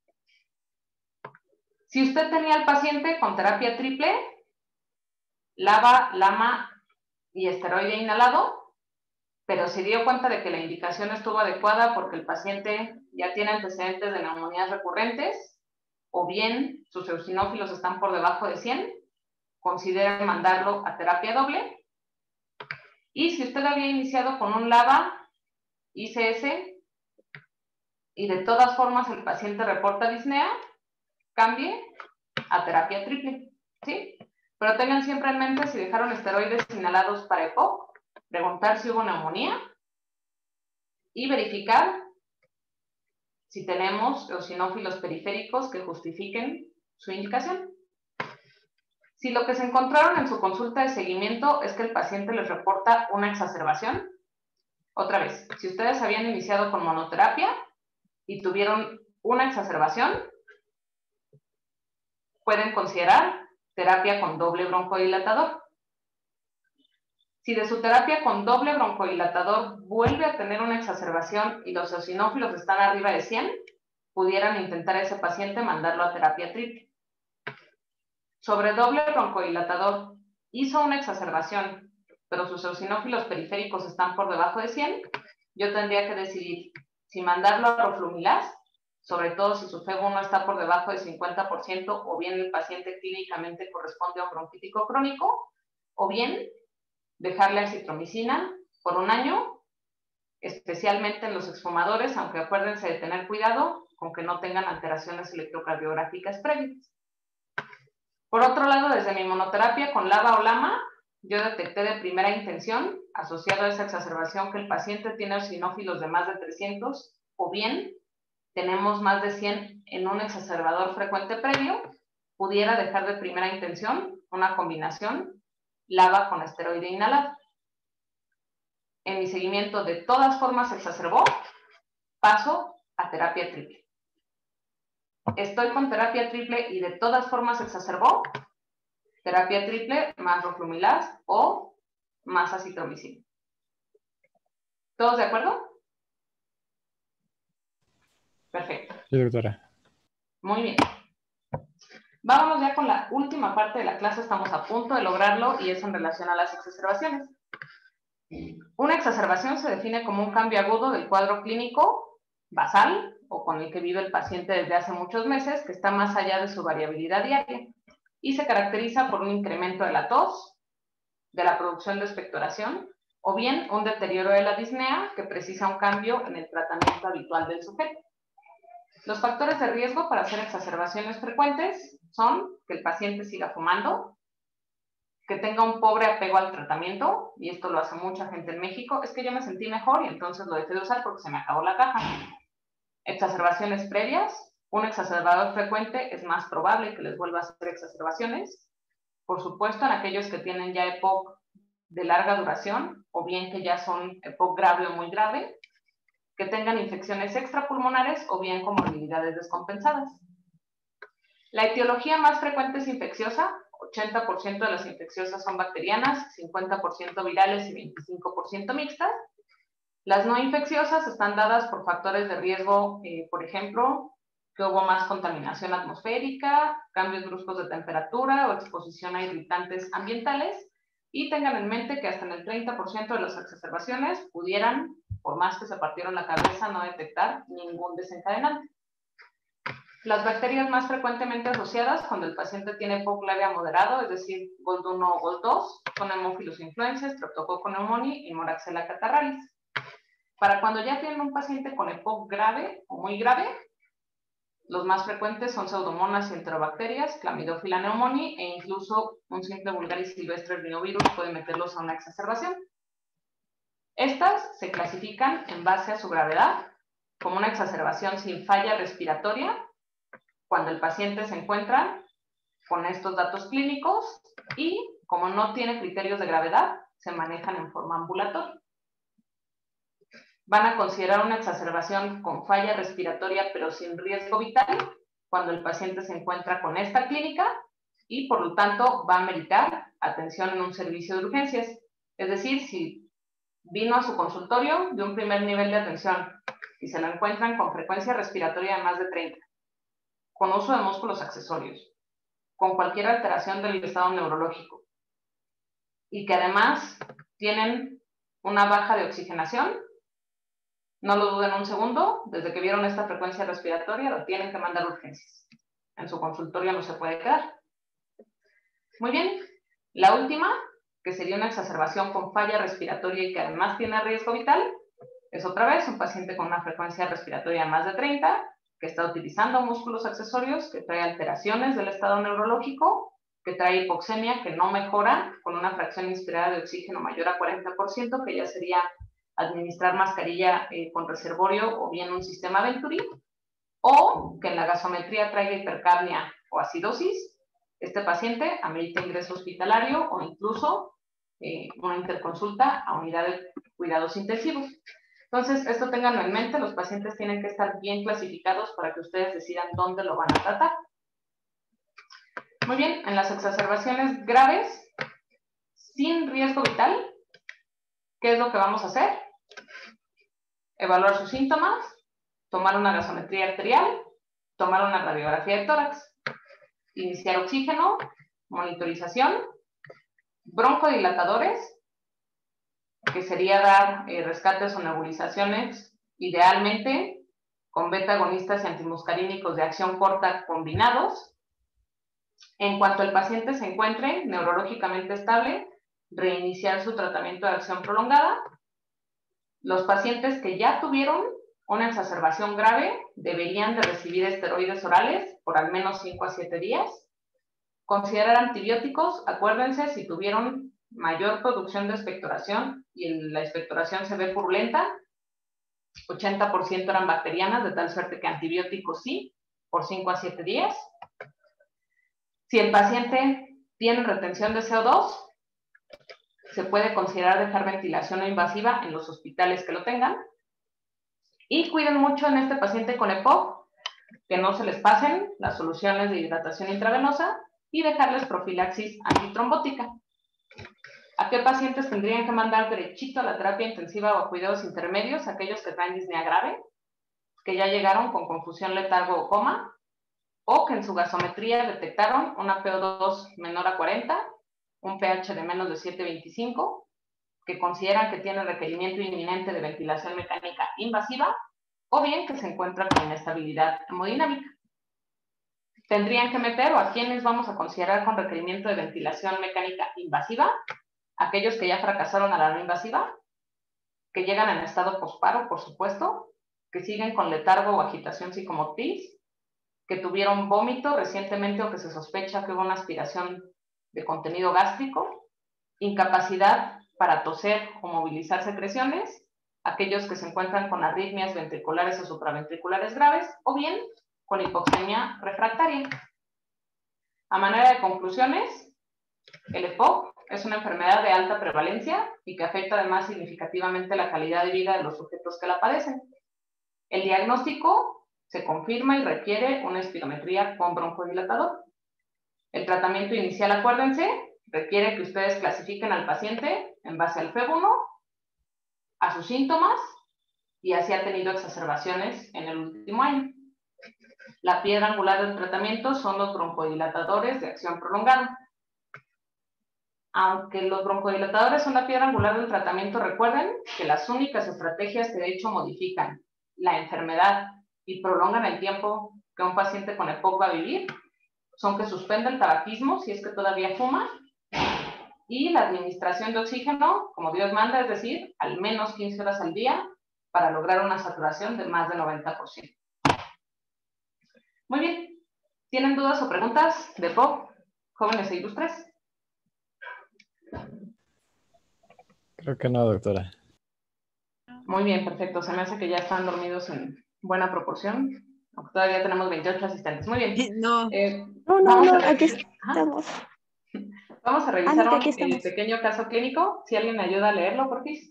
Si usted tenía al paciente con terapia triple, LABA, LAMA y esteroide inhalado, pero se dio cuenta de que la indicación estuvo adecuada porque el paciente ya tiene antecedentes de neumonías recurrentes, o bien sus eosinófilos están por debajo de 100, considere mandarlo a terapia doble. Y si usted había iniciado con un LABA, ICS, y de todas formas el paciente reporta disnea, cambie a terapia triple, ¿sí? Pero tengan siempre en mente si dejaron esteroides inhalados para EPOC, preguntar si hubo neumonía y verificar si tenemos eosinófilos periféricos que justifiquen su indicación. Si lo que se encontraron en su consulta de seguimiento es que el paciente les reporta una exacerbación, otra vez, si ustedes habían iniciado con monoterapia y tuvieron una exacerbación, pueden considerar terapia con doble broncodilatador. Si de su terapia con doble broncodilatador vuelve a tener una exacerbación y los eosinófilos están arriba de 100, pudieran intentar a ese paciente mandarlo a terapia triple. Sobre doble broncodilatador, hizo una exacerbación, pero sus eosinófilos periféricos están por debajo de 100, yo tendría que decidir si mandarlo a roflumilaz, sobre todo si su FeB1 está por debajo del 50%, o bien el paciente clínicamente corresponde a un bronquítico crónico, o bien dejarle acitromicina por un año, especialmente en los exfumadores, aunque acuérdense de tener cuidado con que no tengan alteraciones electrocardiográficas previas. Por otro lado, desde mi monoterapia con LABA o LAMA, yo detecté de primera intención, asociado a esa exacerbación, que el paciente tiene eosinófilos de más de 300, o bien tenemos más de 100 en un exacerbador frecuente previo, pudiera dejar de primera intención una combinación LABA con esteroide inhalado. En mi seguimiento de todas formas exacerbó, paso a terapia triple. Estoy con terapia triple y de todas formas exacerbó, terapia triple más roflumilaz o más acitromicina. ¿Todos de acuerdo? Perfecto. Sí, doctora. Muy bien. Vámonos ya con la última parte de la clase, estamos a punto de lograrlo y es en relación a las exacerbaciones. Una exacerbación se define como un cambio agudo del cuadro clínico basal o con el que vive el paciente desde hace muchos meses, que está más allá de su variabilidad diaria y se caracteriza por un incremento de la tos, de la producción de expectoración o bien un deterioro de la disnea que precisa un cambio en el tratamiento habitual del sujeto. Los factores de riesgo para hacer exacerbaciones frecuentes son que el paciente siga fumando, que tenga un pobre apego al tratamiento, y esto lo hace mucha gente en México, es que yo me sentí mejor y entonces lo dejé de usar porque se me acabó la caja. Exacerbaciones previas, un exacerbador frecuente es más probable que les vuelva a hacer exacerbaciones, por supuesto en aquellos que tienen ya EPOC de larga duración, o bien que ya son EPOC grave o muy grave, que tengan infecciones extrapulmonares o bien comorbilidades descompensadas. La etiología más frecuente es infecciosa, 80% de las infecciosas son bacterianas, 50% virales y 25% mixtas. Las no infecciosas están dadas por factores de riesgo, por ejemplo, que hubo más contaminación atmosférica, cambios bruscos de temperatura o exposición a irritantes ambientales, y tengan en mente que hasta en el 30% de las exacerbaciones pudieran, por más que se partieron la cabeza, no detectar ningún desencadenante. Las bacterias más frecuentemente asociadas cuando el paciente tiene EPOC leve a moderado, es decir, GOLD 1 o GOLD 2, son Haemophilus influenzae, Streptococcus pneumoniae y Moraxella catarrhalis. Para cuando ya tienen un paciente con EPOC grave o muy grave, los más frecuentes son Pseudomonas y Enterobacterias, Chlamydophila pneumoniae e incluso un simple Vulgaris silvestre rhinovirus puede meterlos a una exacerbación. Estas se clasifican en base a su gravedad como una exacerbación sin falla respiratoria cuando el paciente se encuentra con estos datos clínicos y, como no tiene criterios de gravedad, se manejan en forma ambulatoria. Van a considerar una exacerbación con falla respiratoria pero sin riesgo vital cuando el paciente se encuentra con esta clínica y, por lo tanto, va a meritar atención en un servicio de urgencias. Es decir, si vino a su consultorio de un primer nivel de atención y se lo encuentran con frecuencia respiratoria de más de 30, con uso de músculos accesorios, con cualquier alteración del estado neurológico y que además tienen una baja de oxigenación, no lo duden un segundo, desde que vieron esta frecuencia respiratoria lo tienen que mandar a urgencias. En su consultorio no se puede quedar. Muy bien, la última, que sería una exacerbación con falla respiratoria y que además tiene riesgo vital, es otra vez un paciente con una frecuencia respiratoria de más de 30, que está utilizando músculos accesorios, que trae alteraciones del estado neurológico, que trae hipoxemia que no mejora con una fracción inspirada de oxígeno mayor a 40%, que ya sería administrar mascarilla con reservorio o bien un sistema Venturi, o que en la gasometría traiga hipercapnia o acidosis. Este paciente amerita ingreso hospitalario o incluso una interconsulta a unidad de cuidados intensivos. Entonces, esto ténganlo en mente, los pacientes tienen que estar bien clasificados para que ustedes decidan dónde lo van a tratar. Muy bien, en las exacerbaciones graves, sin riesgo vital, ¿qué es lo que vamos a hacer? Evaluar sus síntomas, tomar una gasometría arterial, tomar una radiografía de tórax, iniciar oxígeno, monitorización, broncodilatadores, que sería dar rescates o nebulizaciones, idealmente con beta-agonistas y antimuscarínicos de acción corta combinados. En cuanto el paciente se encuentre neurológicamente estable, reiniciar su tratamiento de acción prolongada. Los pacientes que ya tuvieron una exacerbación grave deberían de recibir esteroides orales por al menos 5 a 7 días. Considerar antibióticos, acuérdense, si tuvieron mayor producción de expectoración y la expectoración se ve purulenta, 80% eran bacterianas, de tal suerte que antibióticos sí, por 5 a 7 días. Si el paciente tiene retención de CO2, se puede considerar dejar ventilación no invasiva en los hospitales que lo tengan. Y cuiden mucho en este paciente con EPOC, que no se les pasen las soluciones de hidratación intravenosa y dejarles profilaxis antitrombótica. ¿A qué pacientes tendrían que mandar derechito a la terapia intensiva o a cuidados intermedios? Aquellos que traen disnea grave, que ya llegaron con confusión, letargo o coma, o que en su gasometría detectaron una PO2 menor a 40, un pH de menos de 7.25, que consideran que tiene requerimiento inminente de ventilación mecánica invasiva, o bien que se encuentran con inestabilidad hemodinámica. Tendrían que meter, o a quienes vamos a considerar con requerimiento de ventilación mecánica invasiva, aquellos que ya fracasaron a la no invasiva, que llegan en estado posparo, por supuesto, que siguen con letargo o agitación psicomotriz, que tuvieron vómito recientemente o que se sospecha que hubo una aspiración de contenido gástrico, incapacidad para toser o movilizar secreciones, aquellos que se encuentran con arritmias ventriculares o supraventriculares graves, o bien con hipoxemia refractaria. A manera de conclusiones, el EPOC es una enfermedad de alta prevalencia y que afecta además significativamente la calidad de vida de los sujetos que la padecen. El diagnóstico se confirma y requiere una espirometría con broncodilatador. El tratamiento inicial, acuérdense, requiere que ustedes clasifiquen al paciente en base al FEB1, a sus síntomas y así ha tenido exacerbaciones en el último año. La piedra angular del tratamiento son los broncodilatadores de acción prolongada. Aunque los broncodilatadores son la piedra angular del tratamiento, recuerden que las únicas estrategias que de hecho modifican la enfermedad y prolongan el tiempo que un paciente con EPOC va a vivir son que suspenda el tabaquismo si es que todavía fuma y la administración de oxígeno, como Dios manda, es decir, al menos 15 horas al día para lograr una saturación de más del 90%. Muy bien. ¿Tienen dudas o preguntas de EPOC, jóvenes e ilustres? Creo que no, doctora. Muy bien, perfecto. Se me hace que ya están dormidos en buena proporción. Aunque todavía tenemos 28 asistentes. Muy bien. No. No, aquí estamos. Vamos a revisar no, que aquí un estamos. pequeño caso clínico. Si alguien me ayuda a leerlo, por favor.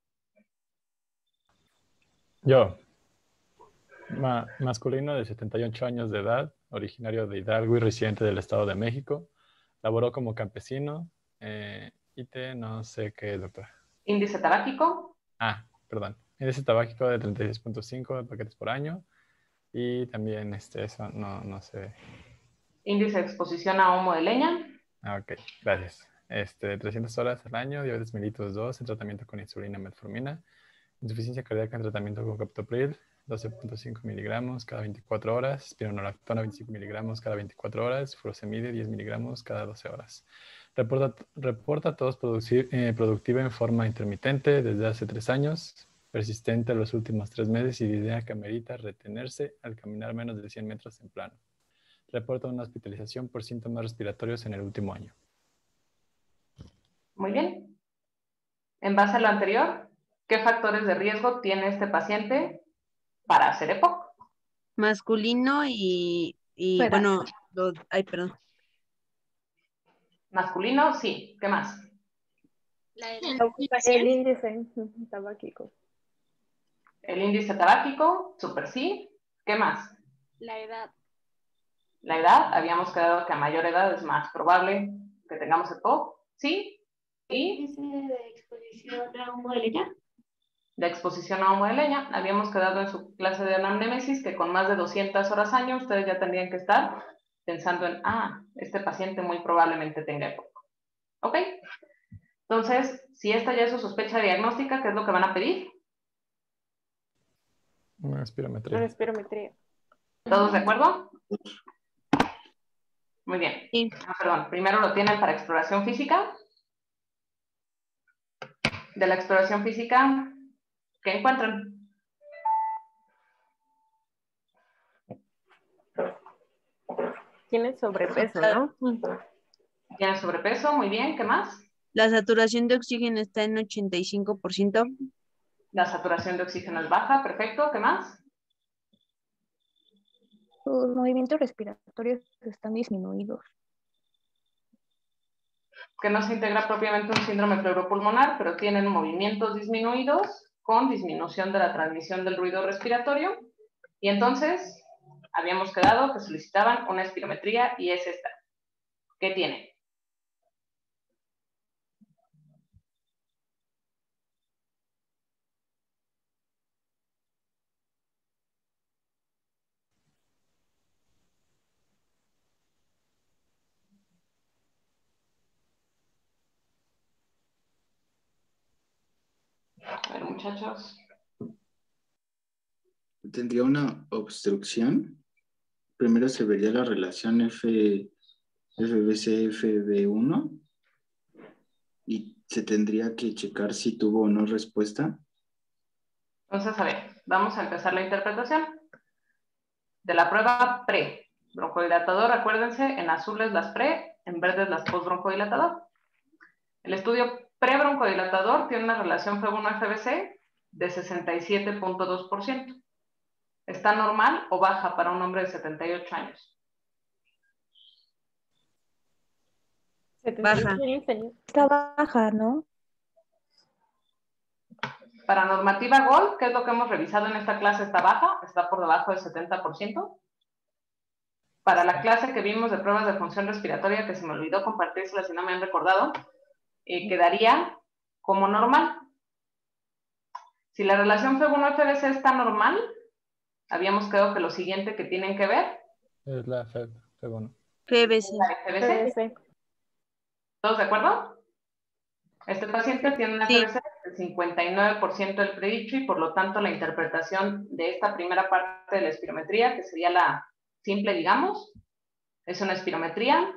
Yo. Masculino de 78 años de edad, originario de Hidalgo y residente del Estado de México. Laboró como campesino. IT, no sé qué, doctora. Índice tabáquico. Perdón. Índice tabáquico de 36.5 paquetes por año. Y también eso no sé. Índice de exposición a humo de leña. Ok, gracias. 300 horas al año, diabetes mellitus 2 en tratamiento con insulina metformina. Insuficiencia cardíaca en tratamiento con captopril, 12.5 miligramos cada 24 horas. Spironolactona, 25 miligramos cada 24 horas. Furosemide, 10 miligramos cada 12 horas. Reporta tos productiva en forma intermitente desde hace 3 años, persistente en los últimos 3 meses y idea que amerita retenerse al caminar menos de 100 metros en plano. Reporta una hospitalización por síntomas respiratorios en el último año. Muy bien. En base a lo anterior, ¿qué factores de riesgo tiene este paciente para hacer EPOC? Masculino y bueno, perdón. Masculino, sí. ¿Qué más? El índice tabáquico. El índice tabáquico, súper sí. ¿Qué más? La edad. La edad, habíamos quedado que a mayor edad es más probable que tengamos EPOC, ¿sí? ¿Y? ¿Índice de exposición a humo de leña? De exposición a humo de leña, habíamos quedado en su clase de anamnesis que con más de 200 horas año ustedes ya tendrían que estar pensando en, este paciente muy probablemente tenga EPOC. ¿Ok? Entonces, si esta ya es su sospecha diagnóstica, ¿qué es lo que van a pedir? Una espirometría. Una espirometría. ¿Todos de acuerdo? Muy bien. Sí. Perdón, primero lo tienen para exploración física. De la exploración física, ¿qué encuentran? Tiene sobrepeso, ¿no? Tienen sobrepeso, muy bien. ¿Qué más? La saturación de oxígeno está en 85%. La saturación de oxígeno es baja, perfecto. ¿Qué más? Sus movimientos respiratorios están disminuidos. Que no se integra propiamente un síndrome pleuropulmonar, pero tienen movimientos disminuidos con disminución de la transmisión del ruido respiratorio. Y entonces, habíamos quedado que solicitaban una espirometría y es esta. ¿Qué tiene? A ver, muchachos. Tendría una obstrucción. Primero se vería la relación FBC-FB1 y se tendría que checar si tuvo o no respuesta. Entonces, a ver, vamos a empezar la interpretación de la prueba pre. Broncodilatador, acuérdense, en azules las pre, en verdes las post-broncodilatador. El estudio pre-broncodilatador tiene una relación FB1-FBC de 67.2%. ¿Está normal o baja para un hombre de 78 años? Baja. Está baja, ¿no? Para normativa GOL, que es lo que hemos revisado en esta clase, está baja, está por debajo del 70%. Para la clase que vimos de pruebas de función respiratoria, que se me olvidó compartírsela si no me han recordado, quedaría como normal. Si la relación F1-FBC está normal, habíamos quedado que lo siguiente que tienen que ver Es la F1. PVC. FBC. ¿Todos de acuerdo? Este paciente tiene una FBC del 59% del predicho y por lo tanto la interpretación de esta primera parte de la espirometría, que sería la simple, digamos, es una espirometría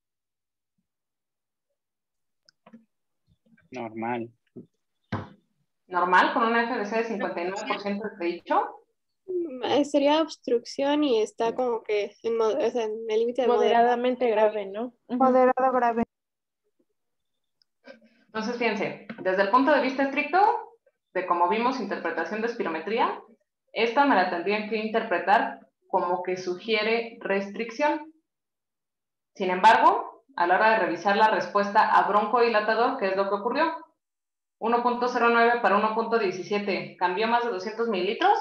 Normal. normal con una FBC de 59% del predicho. Sería obstrucción y está como que o sea, en el límite de Moderadamente grave, ¿no? Moderado grave. Entonces, fíjense, desde el punto de vista estricto, de como vimos interpretación de espirometría, esta me la tendrían que interpretar como que sugiere restricción. Sin embargo, a la hora de revisar la respuesta a broncodilatador, ¿qué es lo que ocurrió? 1.09 para 1.17, ¿cambió más de 200 mililitros?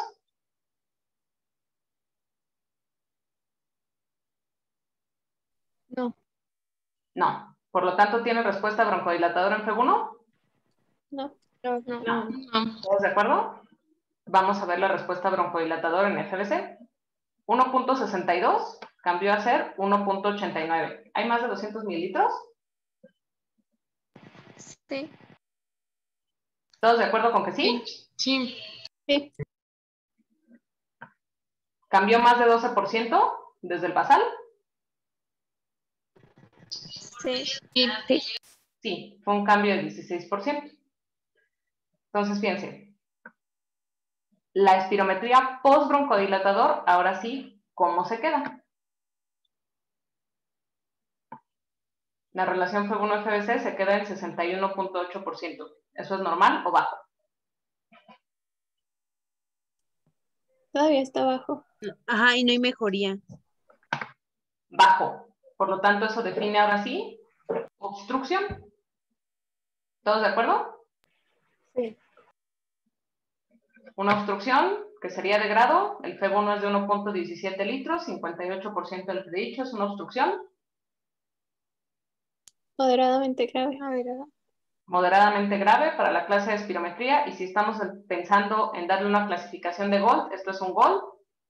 No. No. Por lo tanto, ¿tiene respuesta broncodilatadora en F1? No. ¿Todos de acuerdo? Vamos a ver la respuesta broncodilatadora en FBC. 1.62 cambió a ser 1.89. ¿Hay más de 200 mililitros? Sí. ¿Todos de acuerdo con que sí? Sí. ¿Cambió más de 12% desde el basal? Sí. Sí, fue un cambio de 16%. Entonces, fíjense, la espirometría post-broncodilatador, ahora sí, ¿cómo se queda? La relación F1-FBC se queda en 61.8%. ¿Eso es normal o bajo? Todavía está bajo. Ajá, y no hay mejoría. Bajo. Por lo tanto, eso define ahora sí obstrucción. ¿Todos de acuerdo? Sí. Una obstrucción que sería de grado, el F1 es de 1.17 litros, 58% del predicho es una obstrucción. Moderadamente grave. Moderadamente grave para la clase de espirometría, y si estamos pensando en darle una clasificación de Gold, esto es un Gold.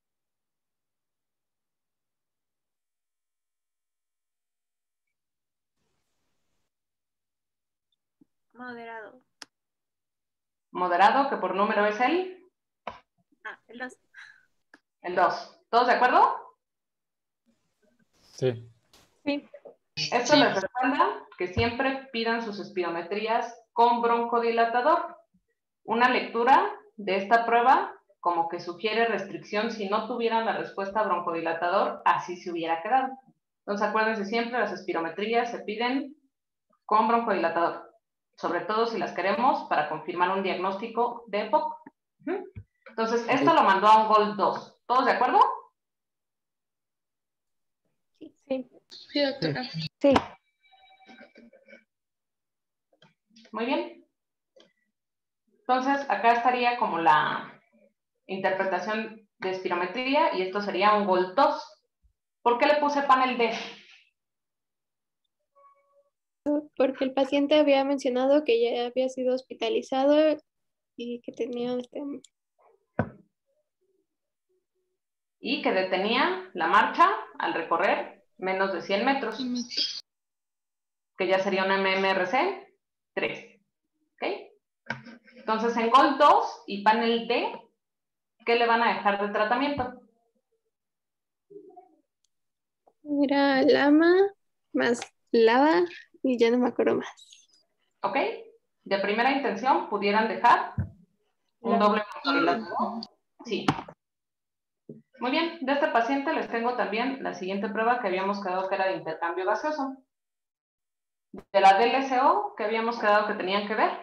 Moderado. Moderado, que por número es el El 2. El 2. ¿Todos de acuerdo? Sí. Esto les respalda que siempre pidan sus espirometrías con broncodilatador. Una lectura de esta prueba como que sugiere restricción si no tuvieran la respuesta broncodilatador, así se hubiera quedado. Entonces acuérdense siempre, las espirometrías se piden con broncodilatador, sobre todo si las queremos para confirmar un diagnóstico de EPOC. Entonces, esto lo mandó a un Gold 2. ¿Todos de acuerdo? Sí, doctora. Sí. Muy bien. Entonces, acá estaría como la interpretación de espirometría y esto sería un Gold 2. ¿Por qué le puse panel D? Porque el paciente había mencionado que ya había sido hospitalizado y que tenía Y que detenía la marcha al recorrer menos de 100 metros. Que ya sería una MMRC 3. ¿Ok? Entonces, en Gold 2 y panel D, ¿qué le van a dejar de tratamiento? Era lama más lava y ya no me acuerdo más. ¿Ok? De primera intención, ¿pudieran dejar un doble broncodilatador? Sí. Muy bien, de este paciente les tengo también la siguiente prueba que habíamos quedado que era de intercambio gaseoso. De la DLCO, que habíamos quedado que tenían que ver.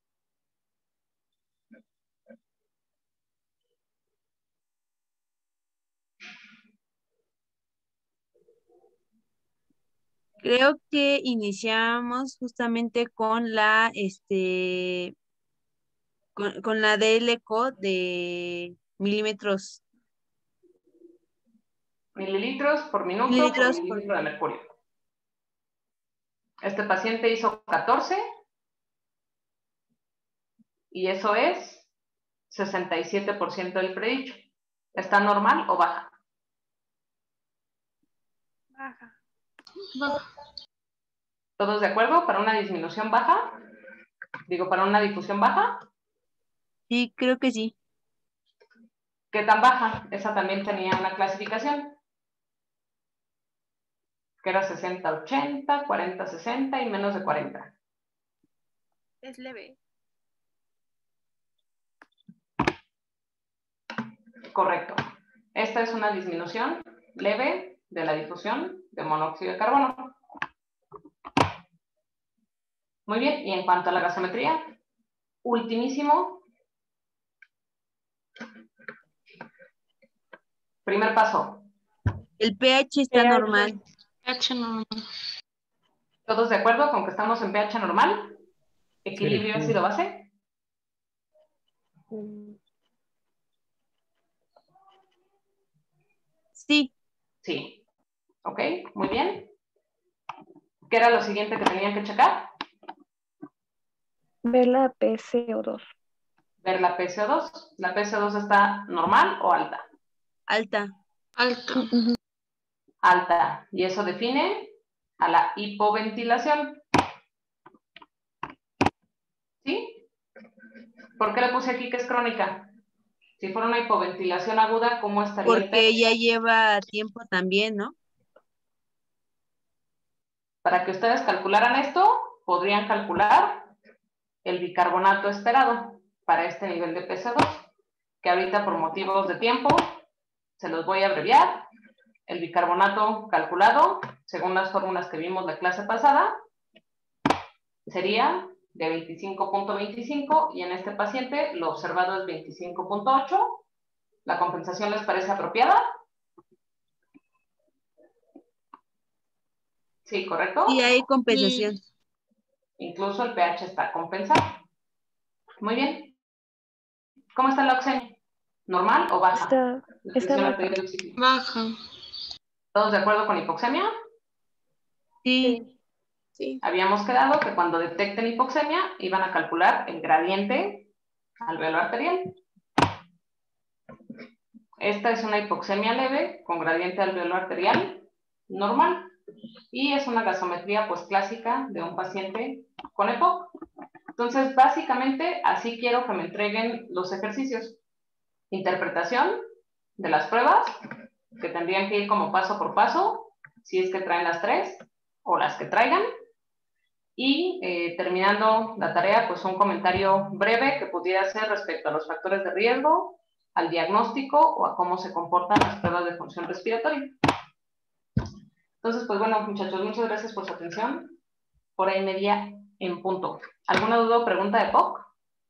Creo que iniciamos justamente con la, con la del eco de milímetros. Mililitros por minuto Mililitros por por mililitro de mercurio. Este paciente hizo 14 y eso es 67% del predicho. ¿Está normal o baja? Baja. ¿Todos de acuerdo? ¿Para una disminución baja? Digo, ¿para una difusión baja? Sí, creo que sí. ¿Qué tan baja? Esa también tenía una clasificación. Que era 60-80, 40-60 y menos de 40. Es leve. Correcto. Esta es una disminución leve de la difusión de monóxido de carbono. Muy bien, y en cuanto a la gasometría, ultimísimo. Primer paso. El pH está normal. pH normal. ¿Todos de acuerdo con que estamos en pH normal? ¿Equilibrio Sí. ácido-base? Sí. Sí. Ok, muy bien. ¿Qué era lo siguiente que tenían que checar? Ver la PCO2. Ver la PCO2. ¿La PCO2 está normal o alta? Alta. Alta. Alta. Y eso define a la hipoventilación. ¿Sí? ¿Por qué le puse aquí que es crónica? Si fuera una hipoventilación aguda, ¿cómo estaría el Porque pH? ya lleva tiempo también, ¿no? Para que ustedes calcularan esto, podrían calcular el bicarbonato esperado para este nivel de PCO2, que ahorita por motivos de tiempo se los voy a abreviar. El bicarbonato calculado, según las fórmulas que vimos la clase pasada, sería de 25.25 y en este paciente lo observado es 25.8. ¿La compensación les parece apropiada? Sí, ¿correcto? Sí, hay compensación. Incluso el pH está compensado. Muy bien. ¿Cómo está la oxemia? ¿Normal o baja? Está Baja. ¿Todos de acuerdo con hipoxemia? Sí. Sí. Habíamos quedado que cuando detecten hipoxemia iban a calcular el gradiente alveolar arterial. Esta es una hipoxemia leve con gradiente alveolar arterial normal y es una gasometría pues clásica de un paciente con EPOC. Entonces, básicamente, así quiero que me entreguen los ejercicios. Interpretación de las pruebas, que tendrían que ir como paso por paso, si es que traen las 3 o las que traigan. Y terminando la tarea, pues un comentario breve que pudiera ser respecto a los factores de riesgo, al diagnóstico o a cómo se comportan las pruebas de función respiratoria. Entonces, pues bueno, muchachos, muchas gracias por su atención. Hora y media en punto. ¿Alguna duda o pregunta de POC?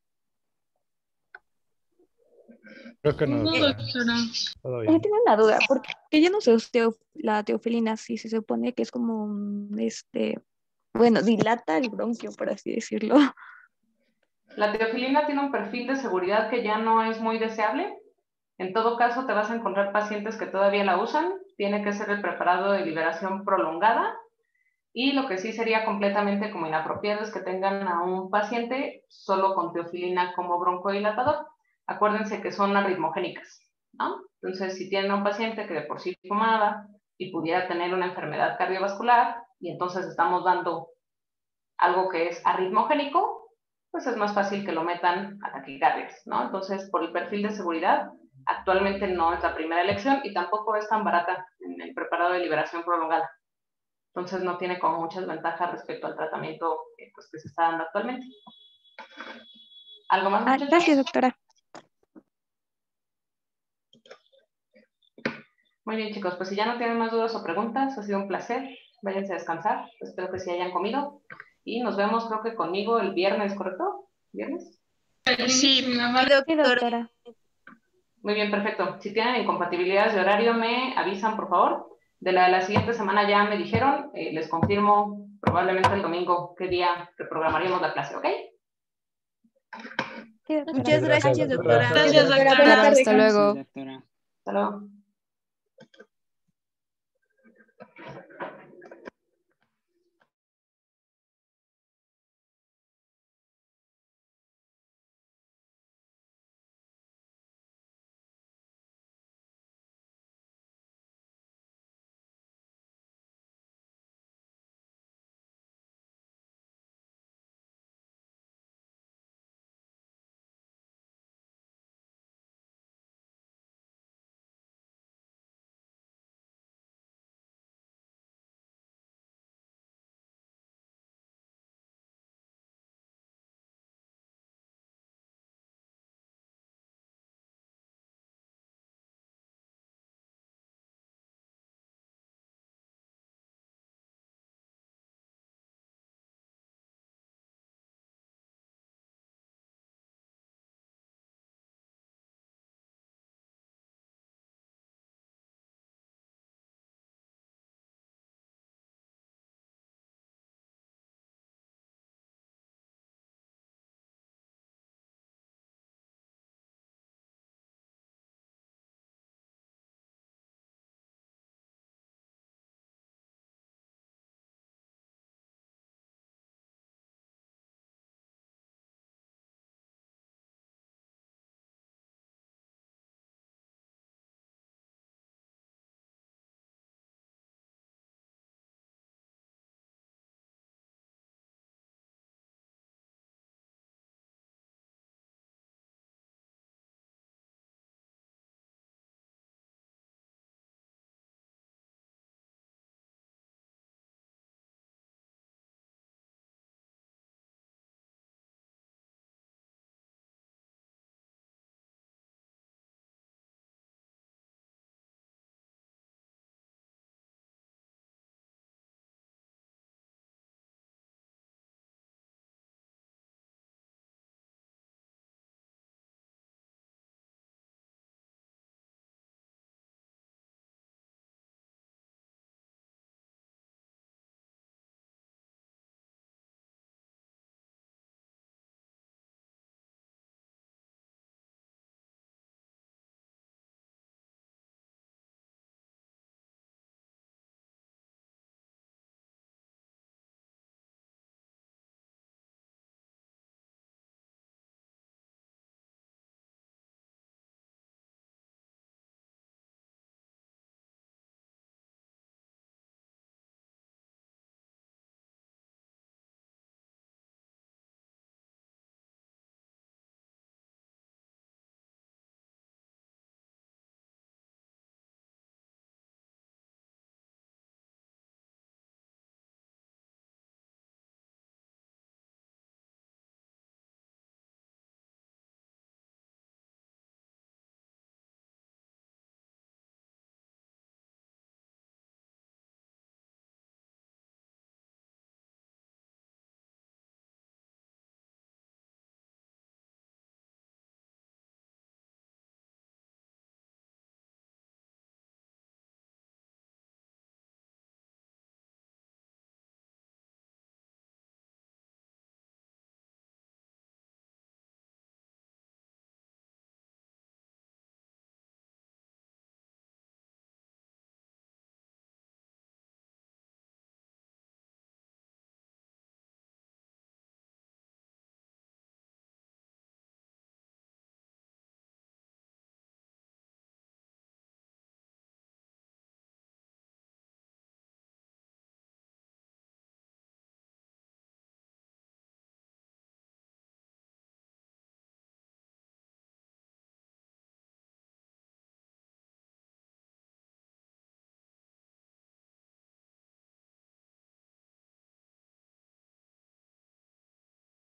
Creo que no, doctora. Todo bien. Tengo una duda, porque yo no sé la teofilina, si se supone que es como, bueno, dilata el bronquio, por así decirlo. La teofilina tiene un perfil de seguridad que ya no es muy deseable. En todo caso, te vas a encontrar pacientes que todavía la usan. Tiene que ser el preparado de liberación prolongada. Y lo que sí sería completamente como inapropiado es que tengan a un paciente solo con teofilina como broncodilatador. Acuérdense que son arritmogénicas, ¿no? Entonces, si tienen a un paciente que de por sí fumaba y pudiera tener una enfermedad cardiovascular y entonces estamos dando algo que es arritmogénico, pues es más fácil que lo metan a taquicardias, ¿no? Entonces, por el perfil de seguridad, actualmente no es la primera elección y tampoco es tan barata en el preparado de liberación prolongada. Entonces, no tiene como muchas ventajas respecto al tratamiento pues, que se está dando actualmente. ¿Algo más, muchachos? Gracias, doctora. Muy bien, chicos, pues si ya no tienen más dudas o preguntas, ha sido un placer. Váyanse a descansar. Espero que sí hayan comido. Y nos vemos, creo que conmigo el viernes, ¿correcto? ¿Viernes? Sí, Sí, doctora. Muy bien, perfecto. Si tienen incompatibilidades de horario, me avisan, por favor. De la siguiente semana ya me dijeron. Les confirmo probablemente el domingo qué día reprogramaríamos la clase, ¿ok? Muchas gracias, doctora. Gracias, doctora. Buenas tardes. Hasta luego. Doctora. Hasta luego.